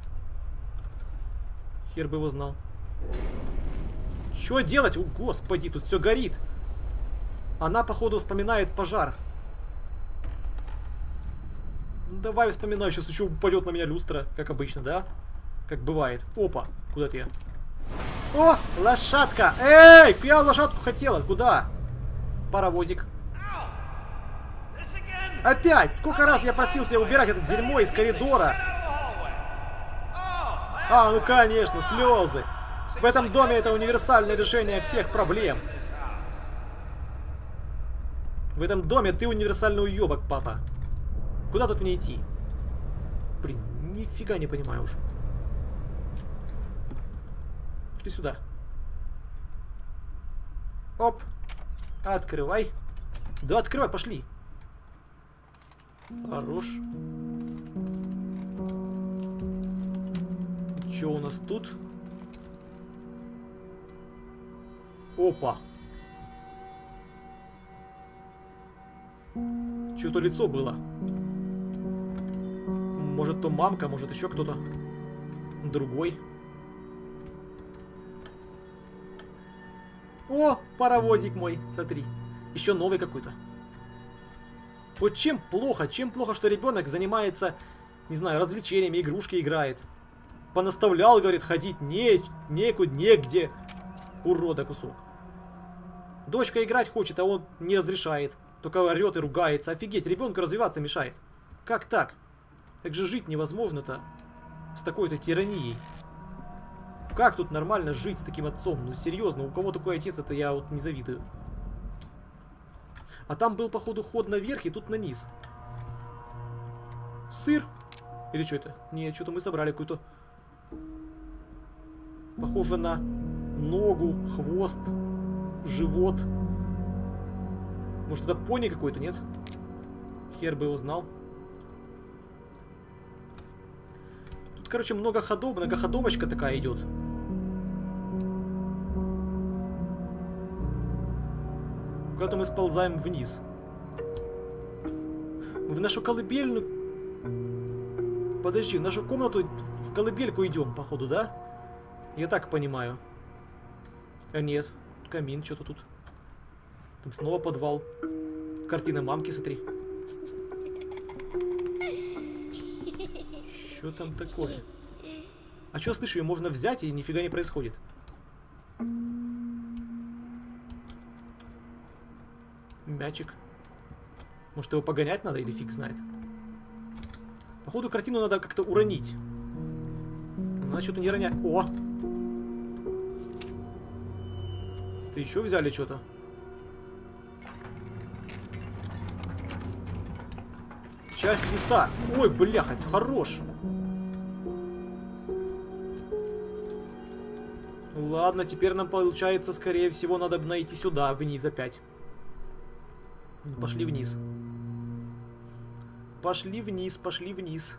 Хер бы его знал. Что делать? О, господи, тут все горит. Она, походу, вспоминает пожар. Ну, давай вспоминаю, сейчас еще упадет на меня люстра, как обычно, да? Как бывает. Опа, куда ты? О, лошадка! Эй, я лошадку хотела, куда? Паровозик. Опять! Сколько раз я просил тебя убирать это дерьмо из коридора? А, ну конечно, слезы. В этом доме это универсальное решение всех проблем. В этом доме ты универсальный уебок, папа. Куда тут мне идти? Блин, нифига не понимаю уже. Пошли сюда. Оп. Открывай. Да, открывай, пошли. Хорош. Что у нас тут? Опа. Что-то лицо было. Может, то мамка, может, еще кто-то другой. О, паровозик мой, смотри. Еще новый какой-то. Вот чем плохо, чем плохо, что ребенок занимается, не знаю, развлечениями, игрушки играет. Понаставлял, говорит, ходить не, некуда, негде. Урода кусок. Дочка играть хочет, а он не разрешает. Только орет и ругается. Офигеть, ребенку развиваться мешает. Как так? Так же жить невозможно-то с такой-то тиранией. Как тут нормально жить с таким отцом? Ну серьезно, у кого такой отец, это я вот не завидую. А там был, походу, ход наверх и тут на низ. Сыр? Или что это? Нет, что-то мы собрали какую-то... Похоже на ногу, хвост, живот. Может, это пони какой-то, нет? Хер бы его знал. Тут, короче, много ходов, многоходовочка такая идет. Куда-то мы сползаем вниз. Мы в нашу колыбельную... Подожди, в нашу комнату, в колыбельку идем, походу, да? Я так понимаю. А нет, камин, что-то тут. Там снова подвал. Картина мамки, смотри. Что там такое? А что, слышу, ее можно взять и нифига не происходит? Мячик. Может, его погонять надо или фиг знает? Походу, картину надо как-то уронить. Она что-то не роняет. О! Ты еще взяли что-то? Часть лица. Ой, бляха, хорош. Ладно, теперь нам получается, скорее всего, надо найти сюда, вниз опять. Пошли вниз. Пошли вниз, пошли вниз.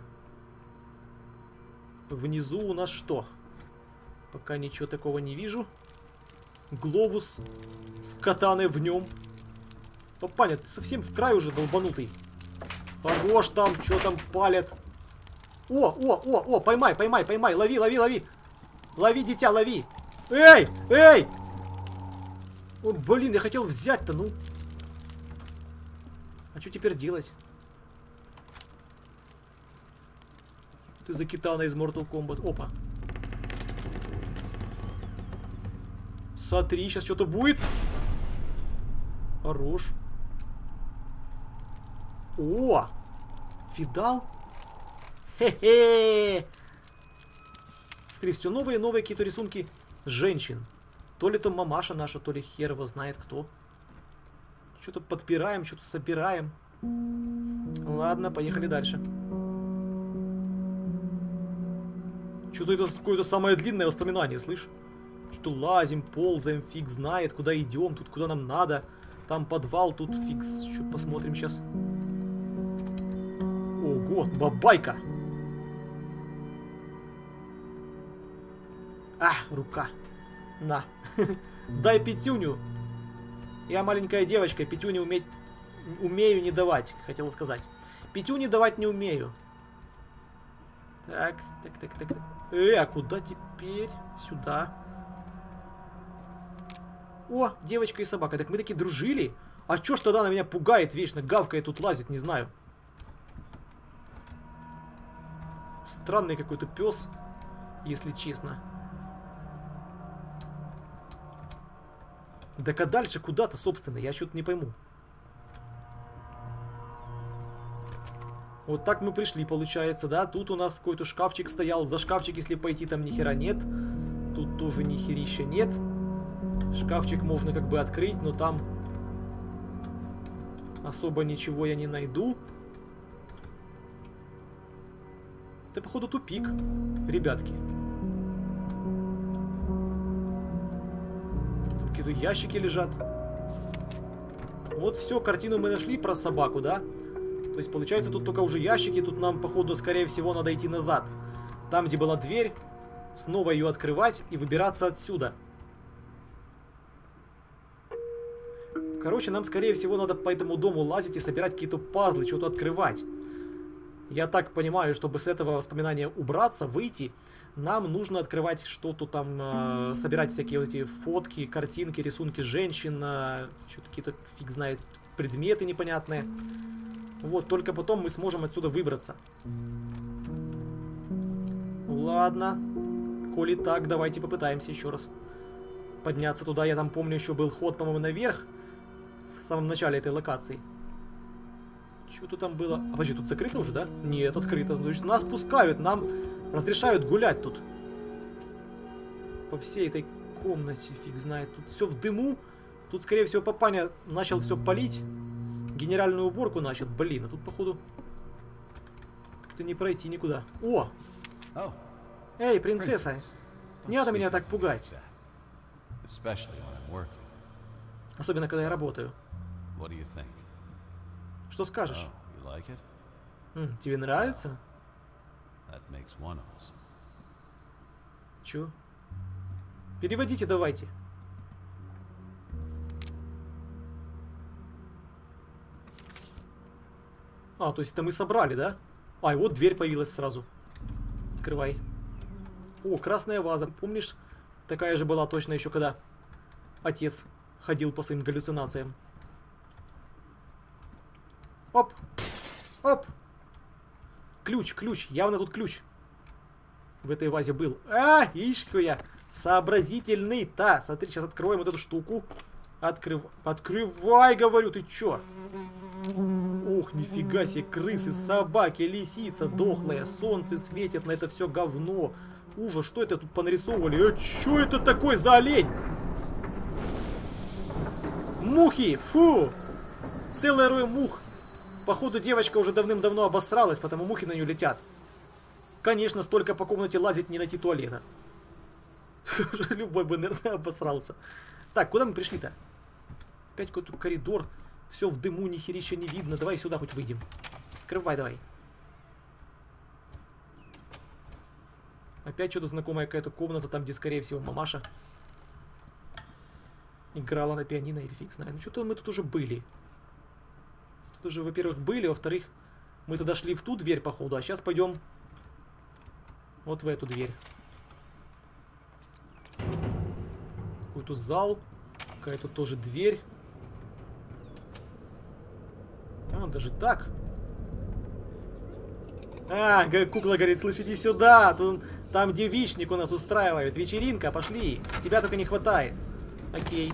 Внизу у нас что? Пока ничего такого не вижу. Глобус с катаной в нем. Папаня, ты совсем в край уже долбанутый. Хорош там, что там палят. О, о, о, о, поймай, поймай, поймай. Лови, лови, лови. Лови, дитя, лови. Эй, эй. О, блин, я хотел взять-то, ну. А что теперь делать? Ты за китана из Mortal Kombat. Опа. Смотри, сейчас что-то будет. Хорош. О! Фидал? Хе-хе! Смотри, все новые и новые какие-то рисунки женщин. То ли то мамаша наша, то ли хер его знает кто. Что-то подпираем, что-то собираем. Ладно, поехали дальше. Что-то это какое-то самое длинное воспоминание, слышь? Что лазим, ползаем, фиг знает, куда идем, тут куда нам надо. Там подвал, тут фиг. Что посмотрим сейчас. Ого, бабайка. А, рука. На. Дай пятюню. Я маленькая девочка, пятюню уметь... умею не давать, хотел сказать. Пятюни давать не умею. Так, так, так, так, так. Э, а куда теперь? Сюда. О, девочка и собака. Так мы такие дружили. А чё ж тогда она меня пугает вечно, гавкает, тут лазит, не знаю. Странный какой-то пес, если честно. Так а дальше куда-то, собственно, я что-то не пойму. Вот так мы пришли, получается, да? Тут у нас какой-то шкафчик стоял. За шкафчик, если пойти, там ни хера нет. Тут тоже ни херища нет. Шкафчик можно как бы открыть, но там особо ничего я не найду. Это, походу, тупик, ребятки. Какие-то ящики лежат. Вот все, картину мы нашли про собаку, да? То есть, получается, тут только уже ящики. Тут нам, походу, скорее всего, надо идти назад. Там, где была дверь, снова ее открывать и выбираться отсюда. Короче, нам, скорее всего, надо по этому дому лазить и собирать какие-то пазлы, что-то открывать. Я так понимаю, чтобы с этого воспоминания убраться, выйти, нам нужно открывать что-то там, э, собирать всякие вот эти фотки, картинки, рисунки женщин, э, что-то какие-то, фиг знает, предметы непонятные. Вот, только потом мы сможем отсюда выбраться. Ладно. Коли так, давайте попытаемся еще раз подняться туда. Я там помню, еще был ход, по-моему, наверх. В самом начале этой локации. Что-то там было. А подожди, тут закрыто уже, да? Нет, открыто. То есть нас пускают, нам разрешают гулять тут. По всей этой комнате, фиг знает. Тут все в дыму. Тут, скорее всего, папаня начал все палить. Генеральную уборку начал. Блин, а тут, походу, как-то не пройти никуда. О! Эй, принцесса! Не надо меня так пугать. Особенно, когда я работаю. Что скажешь? М, тебе нравится? Чё? Переводите давайте. А, то есть это мы собрали, да? А, и вот дверь появилась сразу. Открывай. О, красная ваза. Помнишь, такая же была точно еще, когда отец ходил по своим галлюцинациям. Оп! Оп! Ключ, ключ. Явно тут ключ. В этой вазе был. А, ишь-ка я. Сообразительный-то. Смотри, сейчас откроем вот эту штуку. Открыв... Открывай, говорю, ты чё? Ух, нифига себе, крысы, собаки, лисица дохлая, солнце светит на это все говно. Ужас, что это тут понарисовывали? А чё это такое за олень? Мухи, фу! Целый рой мух. Походу, девочка уже давным-давно обосралась, потому мухи на нее летят. Конечно, столько по комнате лазить, не найти туалета. Любой бы, наверное, обосрался. Так, куда мы пришли-то? Опять какой-то коридор. Все в дыму, ни херища не видно. Давай сюда хоть выйдем. Открывай давай. Опять что-то знакомая какая-то комната, там, где, скорее всего, мамаша играла на пианино или фиг знает. Ну, что-то мы тут уже были. Тут уже, во-первых, были, во-вторых, мы тогда шли в ту дверь, походу, а сейчас пойдем вот в эту дверь. Какой-то зал, какая-то тоже дверь. А, даже так. А, кукла говорит, слышь, иди сюда. Тут, там девичник у нас устраивают. Вечеринка, пошли. Тебя только не хватает. Окей.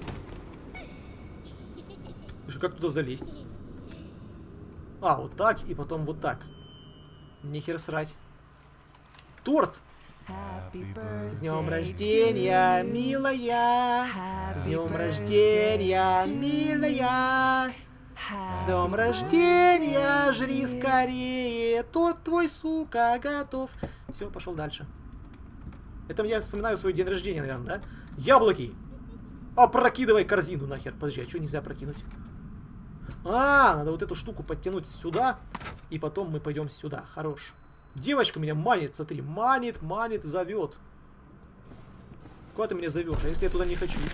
Слушай, как туда залезть? А, вот так и потом вот так. Нехер срать. Торт! С днем рождения, милая! С днем рождения, милая! С днем рождения, жри скорее, торт твой, сука, готов. Все, пошел дальше. Это я вспоминаю свой день рождения, наверное, да? Яблоки! Опрокидывай корзину нахер. Подожди, а что нельзя прокинуть? А, надо вот эту штуку подтянуть сюда, и потом мы пойдем сюда. Хорош. Девочка меня манит, смотри, манит, манит, зовет. Куда ты меня зовешь? А если я туда не хочу?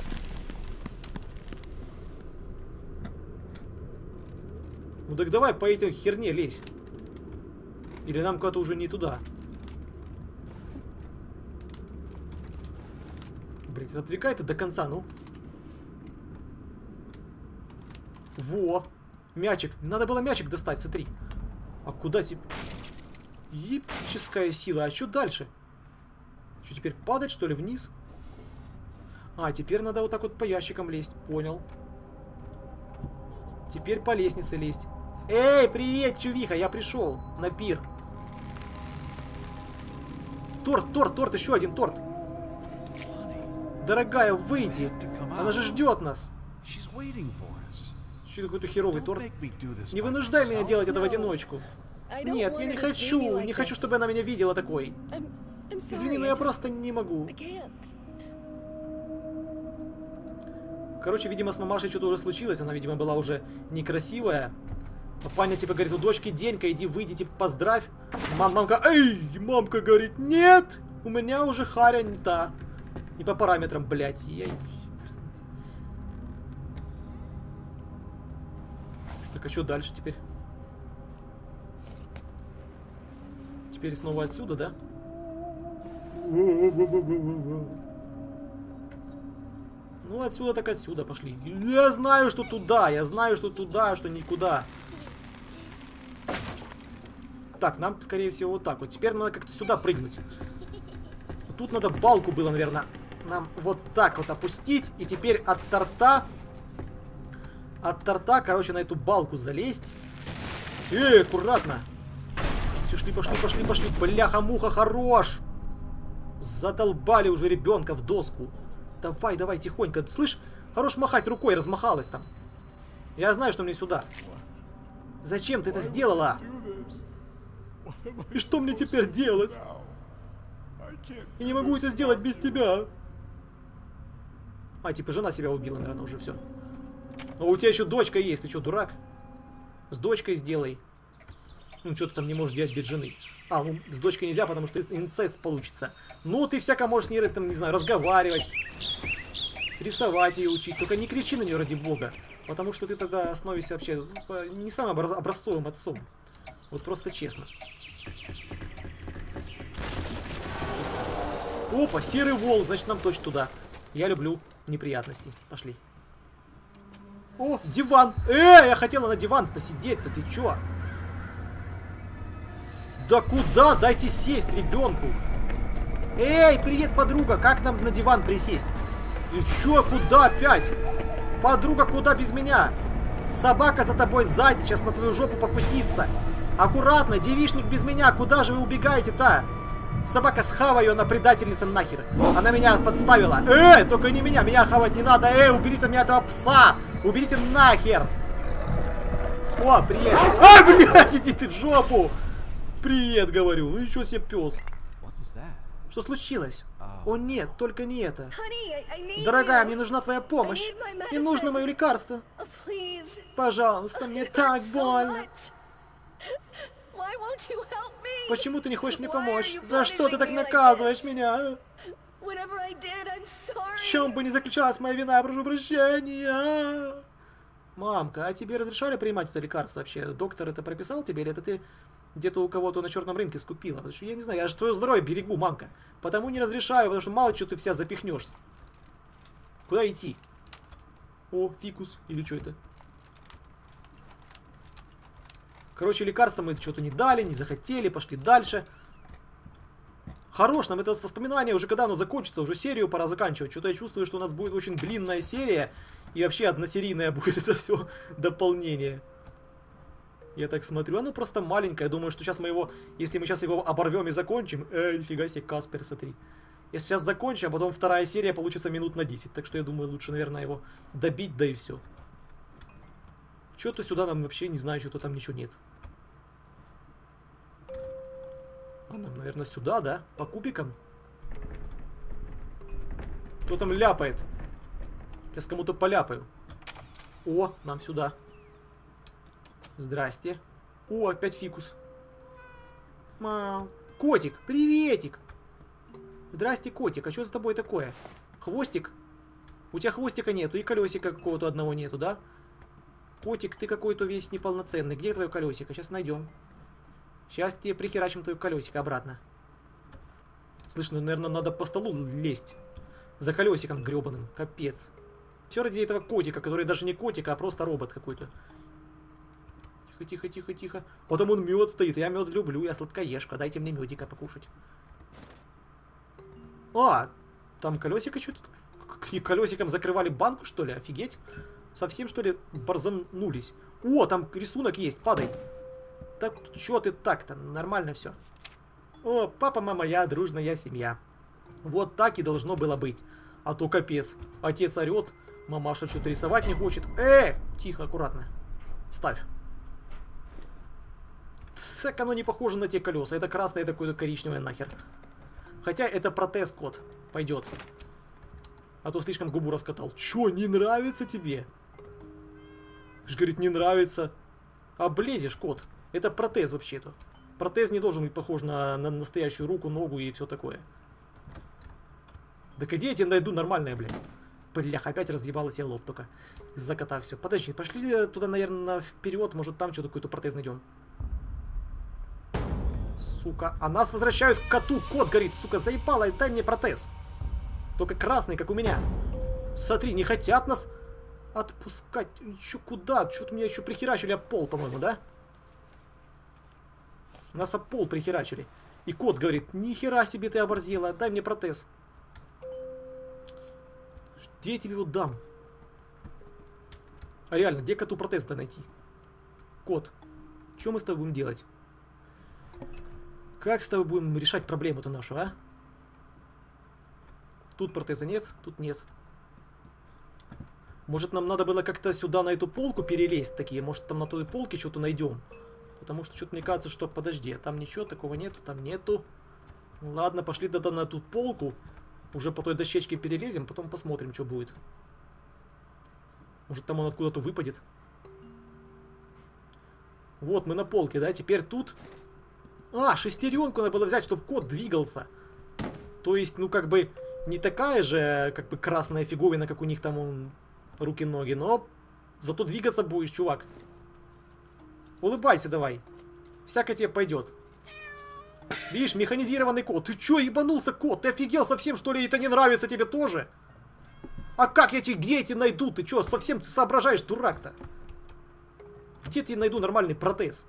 Ну так давай по этой херне лезь. Или нам куда-то уже не туда. Блять, отвлекай ты до конца, ну. Во! Мячик. Надо было мячик достать, смотри. А куда тебе... Епическая сила. А что дальше? Что, теперь падать, что ли, вниз? А, теперь надо вот так вот по ящикам лезть. Понял. Теперь по лестнице лезть. Эй, привет, чувиха, я пришел на пир. Торт, торт, торт, еще один торт. Дорогая, выйди. Она же ждет нас. Что какой-то херовый торт. Не вынуждай меня делать это в одиночку. Нет, я не хочу. Не хочу, чтобы она меня видела такой. Извини, но я просто не могу. Короче, видимо, с мамашей что-то уже случилось. Она, видимо, была уже некрасивая. Папаня, типа, говорит, у дочки денька, иди выйди, типа, поздравь. Мам, мамка, эй, мамка говорит, нет, у меня уже харя не та. Не по параметрам, блядь. Я... Так, а что дальше теперь? Теперь снова отсюда, да? Ну, отсюда так отсюда пошли. Я знаю, что туда, я знаю, что туда, что никуда. Так, нам, скорее всего, вот так вот. Теперь надо как-то сюда прыгнуть. Тут надо балку было, наверное, нам вот так вот опустить. И теперь от торта... От торта, короче, на эту балку залезть. Эй, аккуратно. Пошли, пошли, пошли, пошли. Бляха-муха, хорош. Задолбали уже ребенка в доску. Давай, давай, тихонько. Слышь, хорош махать рукой, размахалась там. Я знаю, что мне сюда. Зачем ты это сделала? И что мне теперь делать? Я не могу это сделать без тебя. А, типа жена себя убила, наверное, уже все. Но у тебя еще дочка есть. Ты что, дурак? С дочкой сделай. Ну, что ты там не можешь делать без жены. А, ну, с дочкой нельзя, потому что инцест получится. Ну, ты всяко можешь с ней, там, не знаю, разговаривать. Рисовать ее учить. Только не кричи на нее, ради бога. Потому что ты тогда становишься вообще не самым образцовым отцом. Вот просто честно. Опа, серый волк. Значит, нам точно туда. Я люблю неприятности. Пошли. О, диван. Э, я хотела на диван посидеть-то. Ты чё? Да куда? Дайте сесть ребенку. Эй, привет, подруга. Как нам на диван присесть? И чё, куда опять? Подруга, куда без меня? Собака за тобой сзади, сейчас на твою жопу покусится. Аккуратно, девичник без меня. Куда же вы убегаете-то? Собака, схавай ее, она предательница нахер. Она меня подставила. Эй, только не меня, меня хавать не надо. Эй, уберите меня этого пса. Уберите нахер. О, привет. Ай, блядь, иди ты в жопу. Привет, говорю. Ну ничего себе, пес. Что случилось? О нет, только не это. Дорогая, мне нужна твоя помощь. Мне нужно мое лекарство. Пожалуйста, мне так больно. Почему ты не хочешь мне помочь? За что ты так наказываешь меня? В чем бы ни заключалась моя вина, я прошу прощения. Мамка, а тебе разрешали принимать это лекарство вообще? Доктор это прописал тебе, или это ты где-то у кого-то на черном рынке скупила? Потому что я не знаю, я же твое здоровье берегу, мамка. Потому не разрешаю, потому что мало что ты вся запихнешь. Куда идти? О, фикус. Или что это? Короче, лекарства мы что-то не дали, не захотели, пошли дальше. Хорош, нам это воспоминание уже когда оно закончится, уже серию пора заканчивать. Что-то я чувствую, что у нас будет очень длинная серия. И вообще односерийное будет это все дополнение. Я так смотрю, оно просто маленькое. Я думаю, что сейчас мы его, если мы сейчас его оборвем и закончим... Эй, нифига себе, Каспер, смотри. Если сейчас закончим, а потом вторая серия получится минут на десять. Так что я думаю, лучше, наверное, его добить, да и все. Что-то сюда нам вообще не знаю, что-то там ничего нет. А нам, наверное, сюда, да? По кубикам? Кто там ляпает? Сейчас кому-то поляпаю. О, нам сюда. Здрасте. О, опять фикус. Мау. Котик, приветик. Здрасте, котик. А что за тобой такое? Хвостик? У тебя хвостика нету и колесика какого-то одного нету, да? Котик, ты какой-то весь неполноценный. Где твое колесико? Сейчас найдем. Сейчас тебе прихерачим твое колесико обратно. Слышь, ну, наверное, надо по столу лезть. За колесиком гребаным. Капец. Все ради этого котика, который даже не котик, а просто робот какой-то. Тихо, тихо, тихо, тихо. Потом он мед стоит. Я мед люблю, я сладкоежка. Дайте мне медика покушать. А, там колесико что-то... Колесиком закрывали банку, что ли? Офигеть. Совсем, что ли, борзанулись? О, там рисунок есть, падай. Так, что ты так-то? Нормально все. О, папа, мама, я, дружная семья. Вот так и должно было быть. А то капец. Отец орет, мамаша что-то рисовать не хочет. Э, тихо, аккуратно. Ставь. Так оно не похоже на те колеса. Это красное, это какое-то коричневое нахер. Хотя это протез, кот. Пойдет. А то слишком губу раскатал. Чё, не нравится тебе? Ж, говорит, не нравится. Облезешь, кот. Это протез вообще-то. Протез не должен быть похож на, на настоящую руку, ногу и все такое. Да где я тебе найду нормальное, блядь? Блях, опять разъебалась я лоб только. Из-за кота все. Подожди, пошли туда, наверное, вперед. Может, там что-то какой-то протез найдем. Сука. А нас возвращают к коту. Кот горит. Сука, заебала. Дай мне протез. Только красный, как у меня. Смотри, не хотят нас отпускать. Еще куда? Что-то меня еще прихерачили об пол, по-моему, да? Нас об пол прихерачили. И кот говорит, нихера себе ты оборзела. Дай мне протез. Где я тебе его дам? А реально, где коту протез-то найти? Кот, что мы с тобой будем делать? Как с тобой будем решать проблему-то нашу, а? Тут протеза нет, тут нет. Может, нам надо было как-то сюда на эту полку перелезть такие? Может, там на той полке что-то найдем? Потому что что-то мне кажется, что... Подожди, а там ничего такого нету, там нету. Ну, ладно, пошли тогда на ту полку. Уже по той дощечке перелезем, потом посмотрим, что будет. Может, там он откуда-то выпадет. Вот, мы на полке, да? Теперь тут... А, шестеренку надо было взять, чтобы кот двигался. То есть, ну, как бы, не такая же, как бы, красная фиговина, как у них там он, руки-ноги, но зато двигаться будешь, чувак. Улыбайся давай. Всяко тебе пойдет. Видишь, механизированный кот. Ты чё, ебанулся, кот? Ты офигел совсем, что ли? Это не нравится тебе тоже? А как я тебе, где я тебе найду? Ты чё, совсем ты соображаешь, дурак-то? Где я найду нормальный протез?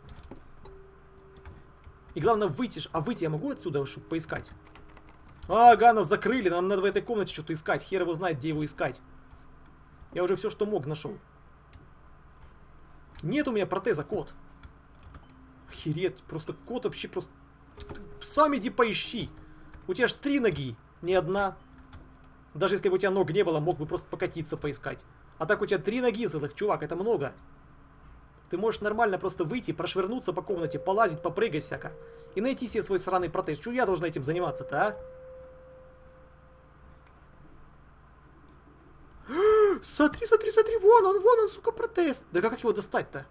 И главное выйти. А выйти я могу отсюда, чтобы поискать? Ага, нас закрыли. Нам надо в этой комнате что-то искать. Хер его знает, где его искать. Я уже все, что мог, нашел. Нет у меня протеза, кот. Охереть, просто кот вообще просто... Сам иди поищи. У тебя ж три ноги, не одна. Даже если бы у тебя ног не было, мог бы просто покатиться, поискать. А так у тебя три ноги целых, чувак, это много. Ты можешь нормально просто выйти, прошвырнуться по комнате, полазить, попрыгать всяко. И найти себе свой сраный протез. Чего я должна этим заниматься-то, а? Смотри, смотри, смотри, вон он, вон он, сука, протез. Да как его достать-то?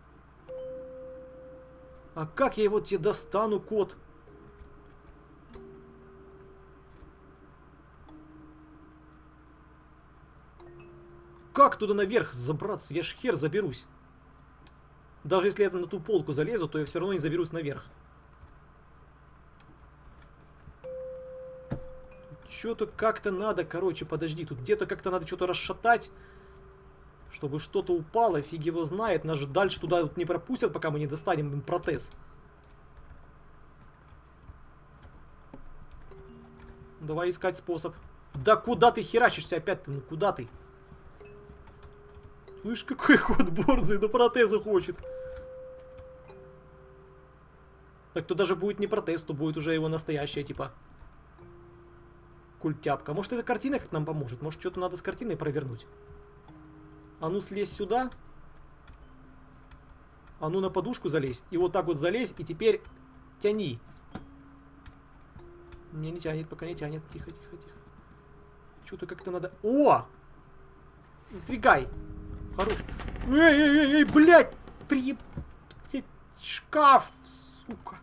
А как я его тебе достану, кот? Как туда наверх забраться? Я ж хер заберусь. Даже если я на ту полку залезу, то я все равно не заберусь наверх. Что-то как-то надо, короче, подожди. Тут где-то как-то надо что-то расшатать. Чтобы что-то упало, фиг его знает. Нас же дальше туда вот не пропустят, пока мы не достанем протез. Давай искать способ. Да куда ты херачишься опять-то? Ну куда ты? Слышь, какой кот борзый, на протезы хочет. Так то даже будет не протез, то будет уже его настоящая, типа, культяпка. Может, эта картина как нам поможет? Может, что-то надо с картиной провернуть? А ну, слезь сюда. А ну, на подушку залезь. И вот так вот залезь, и теперь тяни. Не, не тянет, пока не тянет. Тихо, тихо, тихо. Что-то как-то надо... О! Сдвигай. Хорош. Эй, эй, эй, эй, блядь! При... Шкаф, сука.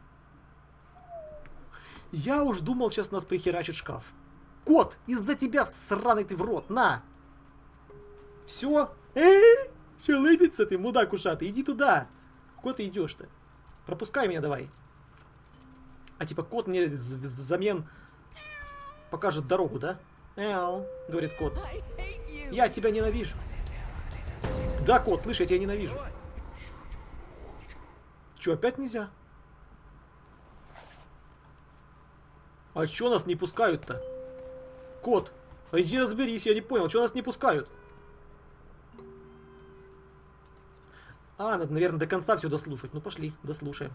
Я уж думал, сейчас нас прихерачит шкаф. Кот, из-за тебя, сраный ты в рот, на! Все? Эй, че лыбится ты, мудак ушатый? Иди туда. Куда ты идешь-то? Пропускай меня давай. А типа кот мне взамен покажет дорогу, да? Эу, говорит кот. Я тебя ненавижу. Да, кот, слышь, я тебя ненавижу. Че, опять нельзя? А чё нас не пускают-то? Кот, а иди разберись, я не понял, чё нас не пускают? А, надо, наверное, до конца все дослушать. Ну, пошли, дослушаем.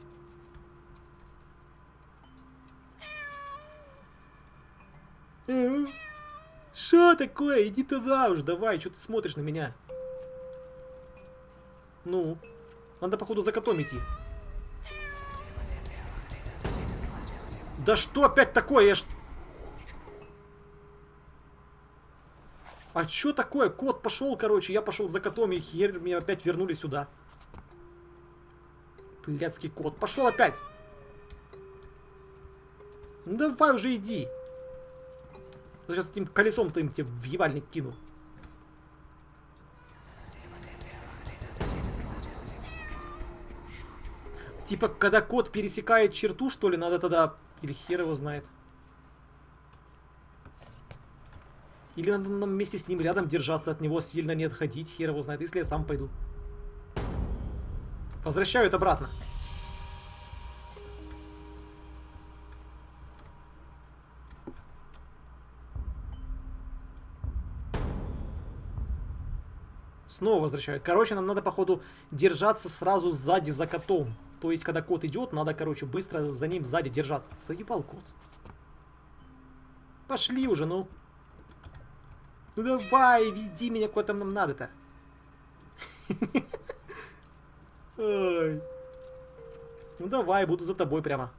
Что такое? Иди туда уж, давай, что ты смотришь на меня? Ну, надо, походу, за котом идти. Да что опять такое? Я ж... А чё такое? Кот пошел, короче, я пошел за котом, и хер меня опять вернули сюда. Блядский кот. Пошел опять. Ну давай уже иди. Сейчас этим колесом-то им тебе в ебальник кину. Типа, когда кот пересекает черту, что ли, надо тогда... Или хер его знает. Или надо нам вместе с ним рядом держаться, от него сильно не отходить, хер его знает, если я сам пойду. Возвращаю это обратно. Снова возвращают. Короче, нам надо, походу, держаться сразу сзади за котом. То есть, когда кот идет, надо, короче, быстро за ним сзади держаться. Заебал кот. Пошли уже, ну. Ну давай, веди меня, куда там нам надо-то. Ой. Ну давай, буду за тобой прямо.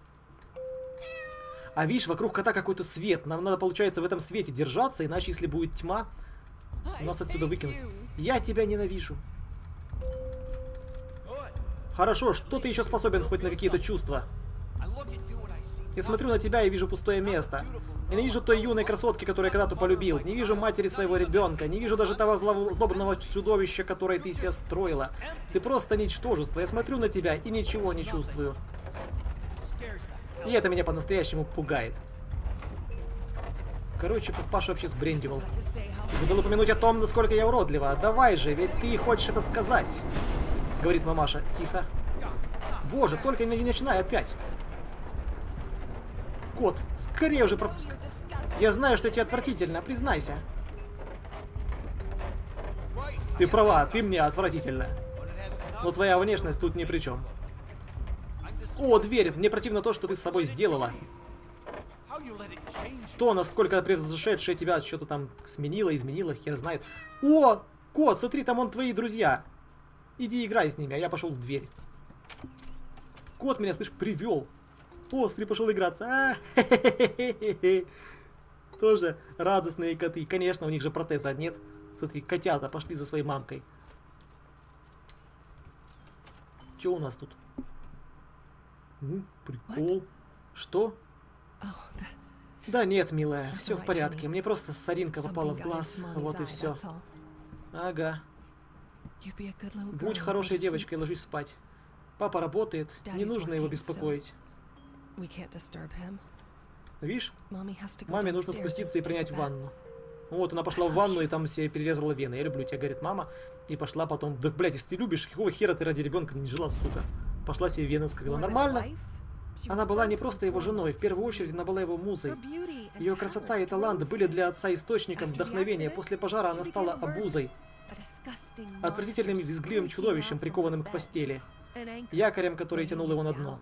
А видишь, вокруг кота какой-то свет. Нам надо, получается, в этом свете держаться, иначе, если будет тьма, нас отсюда выкинут. Я тебя ненавижу. Хорошо, что ты еще способен хоть на какие-то чувства? Я смотрю на тебя и вижу пустое место. Я не вижу той юной красотки, которую я когда-то полюбил. Не вижу матери своего ребенка. Не вижу даже того злобного чудовища, которое ты себе строила. Ты просто ничтожество. Я смотрю на тебя и ничего не чувствую. И это меня по-настоящему пугает. Короче, папаша вообще сбрендивал. Забыл упомянуть о том, насколько я уродлива. Давай же, ведь ты хочешь это сказать. Говорит мамаша. Тихо. Боже, только не начинай опять. Кот, скорее уже пропуск. Я знаю, что тебе отвратительно, признайся. Ты права, ты мне отвратительна. Но твоя внешность тут ни при чем. О, дверь, мне противно то, что ты с собой сделала. То, насколько превзошедшая тебя что-то там сменила, изменила, хер знает. О, кот, смотри, там он твои друзья. Иди играй с ними, а я пошел в дверь. Кот меня, слышь, привел. О, смотри, пошел играться. А -хе -хе -хе. Тоже радостные коты. Конечно, у них же протеза нет. Смотри, котята пошли за своей мамкой. Че у нас тут? Ну, прикол. Что? Да нет, милая, все в порядке. Мне просто соринка попала в глаз. Вот и все. Ага. Будь хорошей девочкой, ложись спать. Папа работает, не нужно его беспокоить. Видишь? Маме нужно спуститься и принять ванну. Вот, она пошла в ванну и там себе перерезала вены. Я люблю тебя, говорит мама. И пошла потом... Да, блядь, если ты любишь, какого хера ты ради ребенка не жила, сука? Пошла себе вены сказала. Нормально? Она была не просто его женой, в первую очередь она была его музой. Ее красота и талант были для отца источником вдохновения. После пожара она стала обузой. Отвратительным визгливым чудовищем, прикованным к постели. Якорем, который тянул его на дно.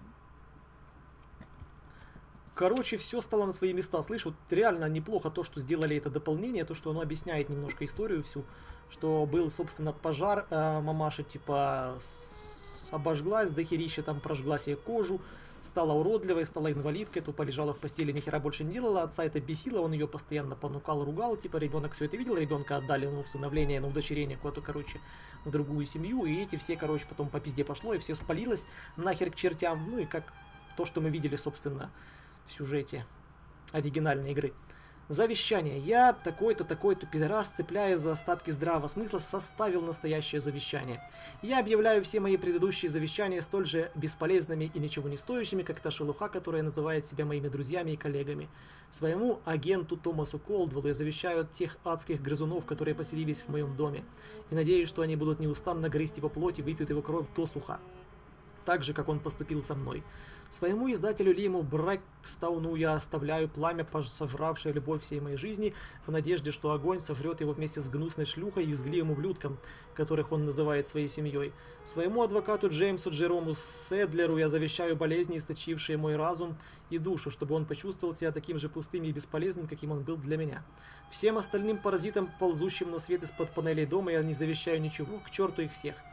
Короче, все стало на свои места. Слышь, вот реально неплохо то, что сделали это дополнение, то, что оно объясняет немножко историю всю. Что был, собственно, пожар, э, мамаша, типа, с... обожглась, дохерища там прожгла себе кожу. Стала уродливой, стала инвалидкой, то полежала в постели, ни хера больше не делала. Отца это бесило, он ее постоянно понукал, ругал. Типа, ребенок все это видел, ребенка отдали на усыновление, на удочерение куда-то, короче, в другую семью. И эти все, короче, потом по пизде пошло, и все спалилось нахер к чертям. Ну и как то, что мы видели, собственно, в сюжете оригинальной игры. Завещание. Я, такой-то, такой-то пидорас, цепляясь за остатки здравого смысла, составил настоящее завещание. Я объявляю все мои предыдущие завещания столь же бесполезными и ничего не стоящими, как та шелуха, которая называет себя моими друзьями и коллегами. Своему агенту Томасу Колдвеллу я завещаю тех адских грызунов, которые поселились в моем доме. И надеюсь, что они будут неустанно грызть его плоть и выпьют его кровь досуха. Так же, как он поступил со мной. Своему издателю Лиму Брэкстауну я оставляю пламя, сожравшее любовь всей моей жизни, в надежде, что огонь сожрет его вместе с гнусной шлюхой и визгливым ублюдком, которых он называет своей семьей. Своему адвокату Джеймсу Джерому Седлеру я завещаю болезни, источившие мой разум и душу, чтобы он почувствовал себя таким же пустым и бесполезным, каким он был для меня. Всем остальным паразитам, ползущим на свет из-под панелей дома, я не завещаю ничего, к черту их всех.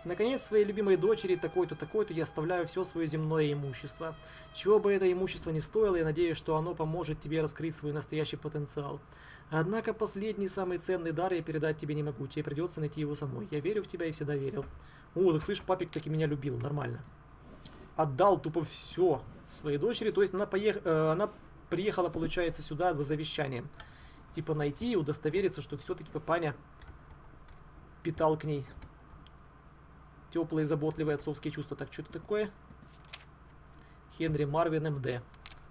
Наконец, своей любимой дочери, такой-то, такой-то, я оставляю все свое земное имущество. Чего бы это имущество ни стоило, я надеюсь, что оно поможет тебе раскрыть свой настоящий потенциал. Однако последний, самый ценный дар я передать тебе не могу, тебе придется найти его самой. Я верю в тебя и всегда верил. О, так слышь, папик таки меня любил, нормально. Отдал тупо все своей дочери, то есть она, поех... э, она приехала, получается, сюда за завещанием. Типа найти и удостовериться, что все-таки папаня питал к ней теплые, заботливые отцовские чувства. Так, что это такое? Хенри Марвин, эм дэ.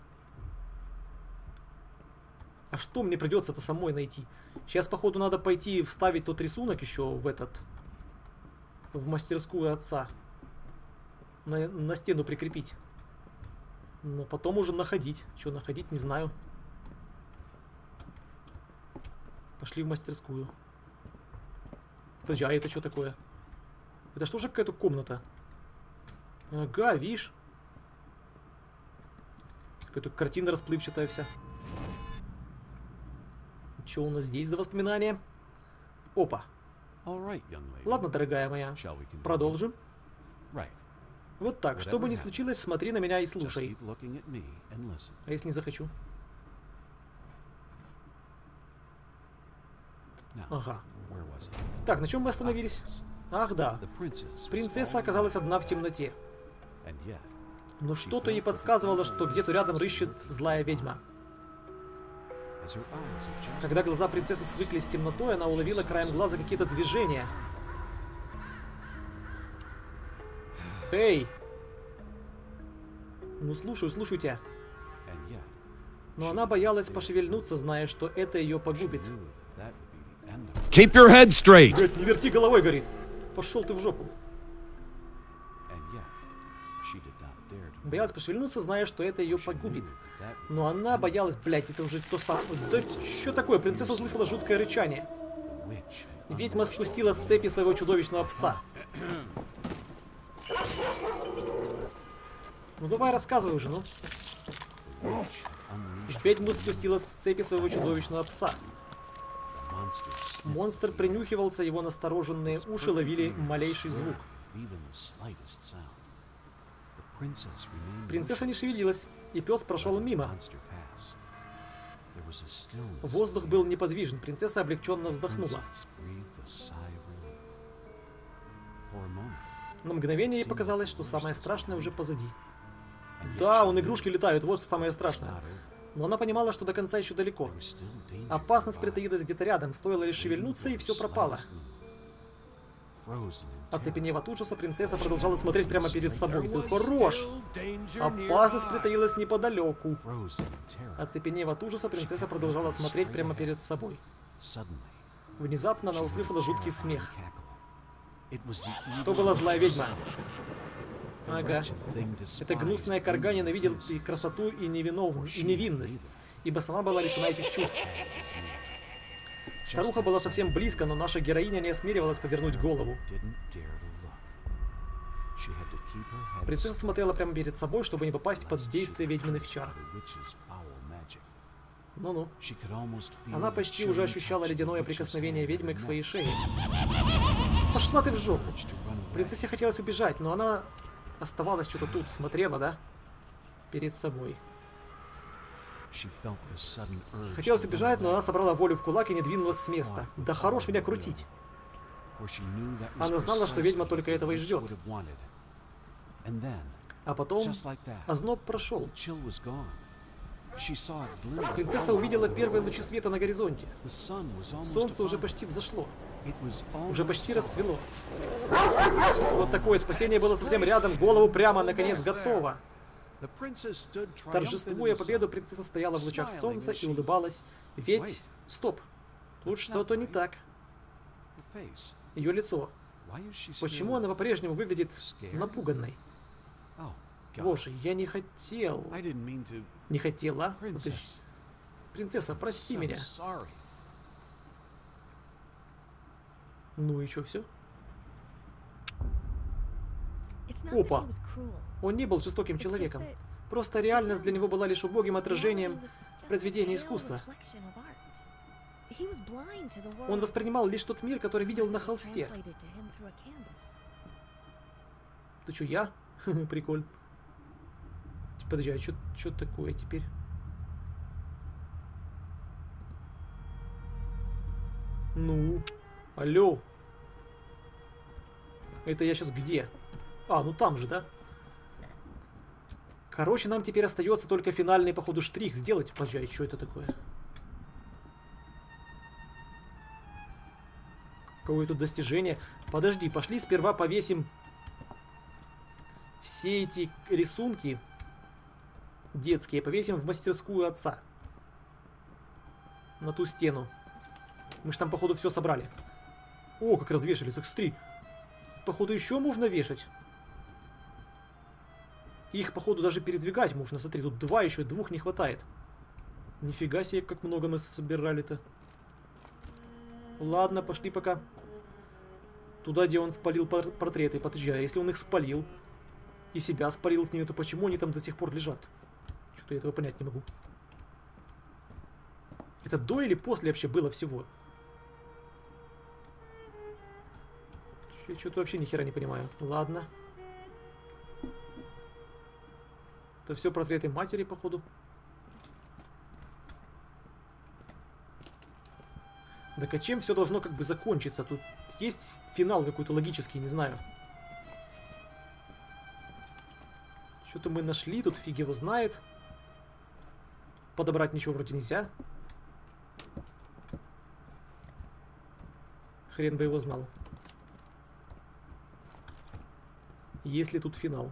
А что мне придется-то самой найти? Сейчас, походу, надо пойти вставить тот рисунок еще в этот... В мастерскую отца. На, на стену прикрепить. Но потом уже находить. Что находить, не знаю. Пошли в мастерскую. Подожди, а это что такое? Это что же какая-то комната? Ага, видишь? Какая-то картина расплывчатая вся. Что у нас здесь за воспоминания? Опа. Ладно, дорогая моя. Продолжим. Вот так. Что бы ни случилось, смотри на меня и слушай. А если не захочу? Ага. Так, на чем мы остановились? Ах, да. Принцесса оказалась одна в темноте. Но что-то ей подсказывало, что где-то рядом рыщет злая ведьма. Когда глаза принцессы свыклись с темнотой, она уловила краем глаза какие-то движения. Эй! Ну, слушаю, слушаю тебя. Но она боялась пошевельнуться, зная, что это ее погубит. Keep your head straight. Блять, не верти головой, говорит. Пошел ты в жопу. Боялась пошевельнуться, зная, что это ее погубит. Но она боялась, блять, это уже то самое. Да что такое? Принцесса услышала жуткое рычание. Ведьма спустила с цепи своего чудовищного пса. Ну давай рассказывай уже, ну. Ведьма спустила с цепи своего чудовищного пса. Монстр принюхивался, его настороженные уши ловили малейший звук. Принцесса не шевелилась, и пес прошел мимо. Воздух был неподвижен, принцесса облегченно вздохнула. На мгновение ей показалось, что самое страшное уже позади. Да, он игрушки летают, вот самое страшное. Но она понимала, что до конца еще далеко. Опасность притаилась где-то рядом, стоило лишь шевельнуться, и все пропало. Оцепенев от ужаса, принцесса продолжала смотреть прямо перед собой. Ты хорош! Опасность притаилась неподалеку. Оцепенев от ужаса, принцесса продолжала смотреть прямо перед собой. Внезапно она услышала жуткий смех. То была злая ведьма. Ага. Эта гнусная карга ненавидела и красоту, и невиновность, и невинность, ибо сама была лишена этих чувств. Старуха была совсем близко, но наша героиня не осмеливалась повернуть голову. Принцесса смотрела прямо перед собой, чтобы не попасть под действие ведьминых чар. Ну-ну. Она почти уже ощущала ледяное прикосновение ведьмы к своей шее. Пошла ты в жопу! Принцессе хотелось убежать, но она оставалась что-то тут, смотрела, да? Перед собой. Хотелось убежать, но она собрала волю в кулак и не двинулась с места. Да хорош меня крутить! Она знала, что ведьма только этого и ждет. А потом озноб прошел. Принцесса увидела первые лучи света на горизонте. Солнце уже почти взошло. Уже почти рассвело. Вот такое спасение было совсем рядом, голову прямо, наконец, готово. Торжествуя победу, принцесса стояла в лучах солнца и улыбалась. Ведь... Стоп. Тут что-то не так. Ее лицо. Почему она по-прежнему выглядит напуганной? Боже, я не хотел... Не хотела? Принцесса, прости меня. Ну и что, все? Опа! Он не был жестоким человеком. Просто реальность для него была лишь убогим отражением произведения искусства. Он воспринимал лишь тот мир, который видел на холсте. Ты что, я? Прикольно. Подожди, а что такое теперь? Ну, алло. Это я сейчас где? А, ну там же, да? Короче, нам теперь остается только финальный, походу, штрих сделать. Подожди, что это такое? Какое-то достижение. Подожди, пошли сперва повесим все эти рисунки детские, повесим в мастерскую отца. На ту стену. Мы же там, походу, все собрали. О, как развешали. Так смотри. Походу, еще можно вешать. Их, походу, даже передвигать можно. Смотри, тут два еще, двух не хватает. Нифига себе, как много мы собирали-то. Ладно, пошли пока. Туда, где он спалил портреты. Подожди, а если он их спалил и себя спалил с ними, то почему они там до сих пор лежат? Что-то я этого понять не могу. Это до или после вообще было всего? Я что-то вообще ни хера не понимаю. Ладно. Это все портреты матери, походу. Так а чем все должно как бы закончиться? Тут есть финал какой-то логический, не знаю. Что-то мы нашли, тут фиг его знает. Подобрать ничего вроде нельзя. Хрен бы его знал. Есть ли тут финал?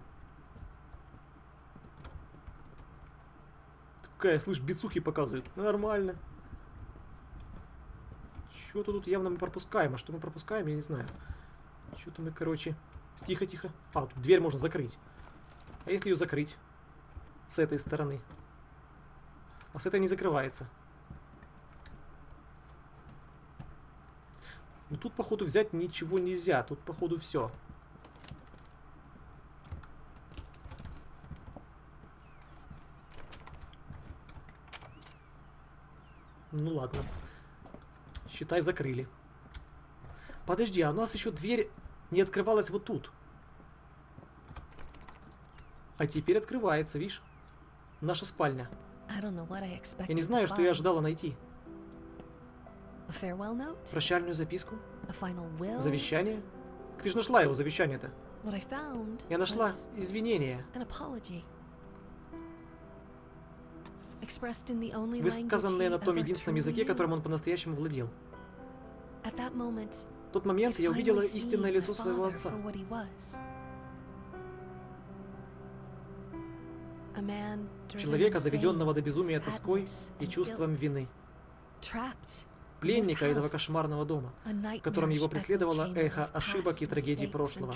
Такая, слышь, бицухи показывает. Нормально. Что-то тут явно мы пропускаем. А что мы пропускаем, я не знаю. Что-то мы, короче... Тихо, тихо. А, тут дверь можно закрыть. А если ее закрыть? С этой стороны. А с этой не закрывается. Ну тут, походу, взять ничего нельзя. Тут, походу, все. Ну ладно. Считай, закрыли. Подожди, а у нас еще дверь не открывалась вот тут. А теперь открывается, видишь? Наша спальня. Я не знаю, что я ожидала найти. Прощальную записку? Завещание? Ты же нашла его завещание-то. Я нашла извинения. Высказанные на том единственном языке, которым он по-настоящему владел. В тот момент я увидела истинное лицо своего отца. Человека, доведенного до безумия тоской и чувством вины. Пленника этого кошмарного дома, в котором его преследовало эхо ошибок и трагедий прошлого.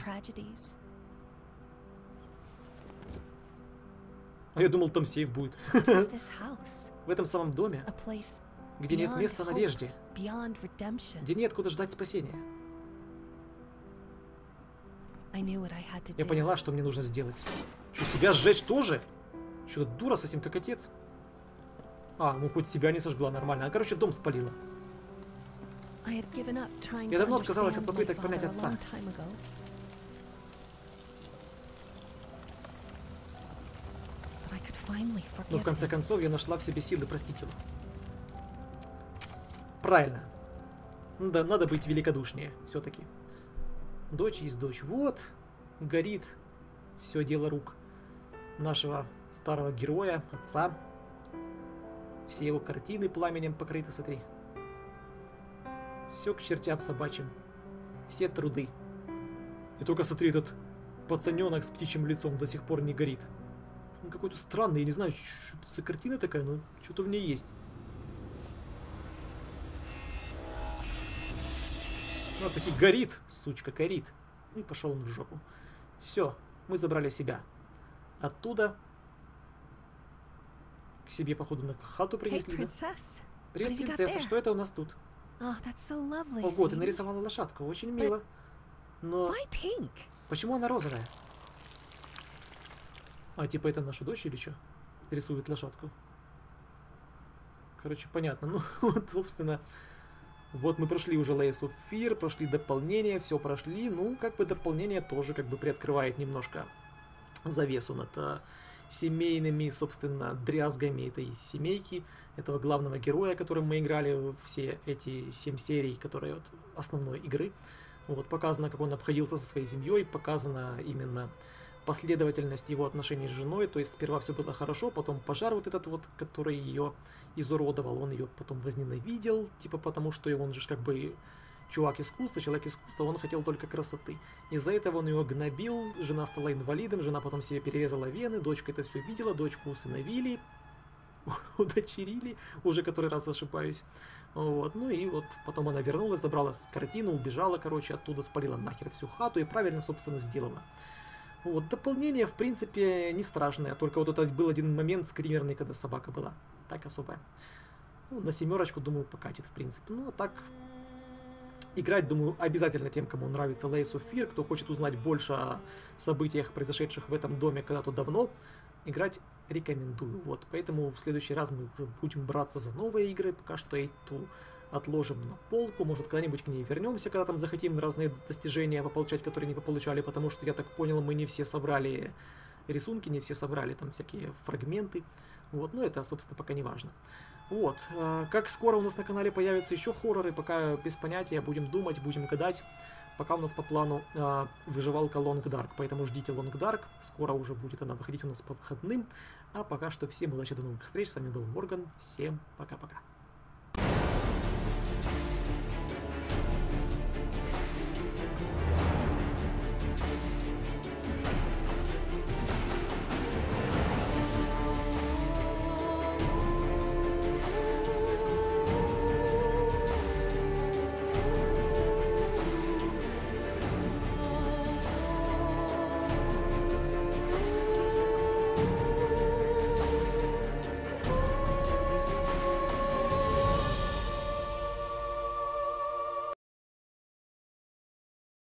А я думал, там сейф будет. В этом самом доме, где нет места надежде, где нет куда ждать спасения. Я поняла, что мне нужно сделать. Что, себя сжечь тоже? Что-то дура совсем, как отец. А, ну хоть себя не сожгла нормально. А, короче, дом спалила. Я давно отказалась от попыток понять отца. Но в конце концов я нашла в себе силы простить его. Правильно. Да, надо быть великодушнее все-таки. Дочь есть дочь. Вот, горит все дело рук нашего старого героя, отца. Все его картины пламенем покрыты, смотри. Все к чертям собачьим. Все труды. И только смотри, этот пацаненок с птичьим лицом до сих пор не горит. Он какой-то странный, я не знаю, что это за картина такая, но что-то в ней есть. Вот таки горит, сучка, горит. Ну и пошел он в жопу. Все, мы забрали себя. Оттуда к себе, походу, на хату принесли. Hey, да? Привет, принцесса, что это у нас тут? Oh, so lovely, Ого, ты нарисовала лошадку, очень мило. Но почему она розовая? А, типа это наша дочь или что? Рисует лошадку. Короче, понятно. Ну, вот, собственно, Вот мы прошли уже Layers of Fear, прошли дополнение, все прошли. Ну, как бы дополнение тоже как бы приоткрывает немножко завесу над а, семейными, собственно, дрязгами этой семейки, этого главного героя, которым мы играли все эти семь серий, которые вот основной игры. Вот, показано, как он обходился со своей семьей, показана именно последовательность его отношений с женой, то есть сперва все было хорошо, потом пожар вот этот вот, который ее изуродовал, он ее потом возненавидел, типа потому что он же как бы чувак искусства, человек искусства, он хотел только красоты. Из-за этого он ее гнобил, жена стала инвалидом, жена потом себе перерезала вены, дочка это все видела, дочку усыновили, удочерили, уже который раз ошибаюсь. Вот. Ну и вот потом она вернулась, забрала картину, убежала, короче, оттуда, спалила нахер всю хату и правильно, собственно, сделала. Вот. Дополнение, в принципе, не страшное, только вот это был один момент скримерный, когда собака была. Так особая. Ну, на семерочку, думаю, покатит, в принципе. Ну, а так... Играть, думаю, обязательно тем, кому нравится Layers of Fear, кто хочет узнать больше о событиях, произошедших в этом доме когда-то давно. Играть рекомендую. Вот, поэтому в следующий раз мы уже будем браться за новые игры. Пока что эту отложим на полку. Может, когда-нибудь к ней вернемся, когда там захотим разные достижения пополучать, которые не пополучали. Потому что, я так понял, мы не все собрали рисунки, не все собрали там всякие фрагменты. Вот, но это, собственно, пока не важно. Вот, как скоро у нас на канале появятся еще хорроры, пока без понятия, будем думать, будем гадать. Пока у нас по плану э, выживалка Long Dark, поэтому ждите Long Dark, скоро уже будет она выходить у нас по выходным. А пока что всем удачи, до новых встреч, с вами был Морган, всем пока-пока.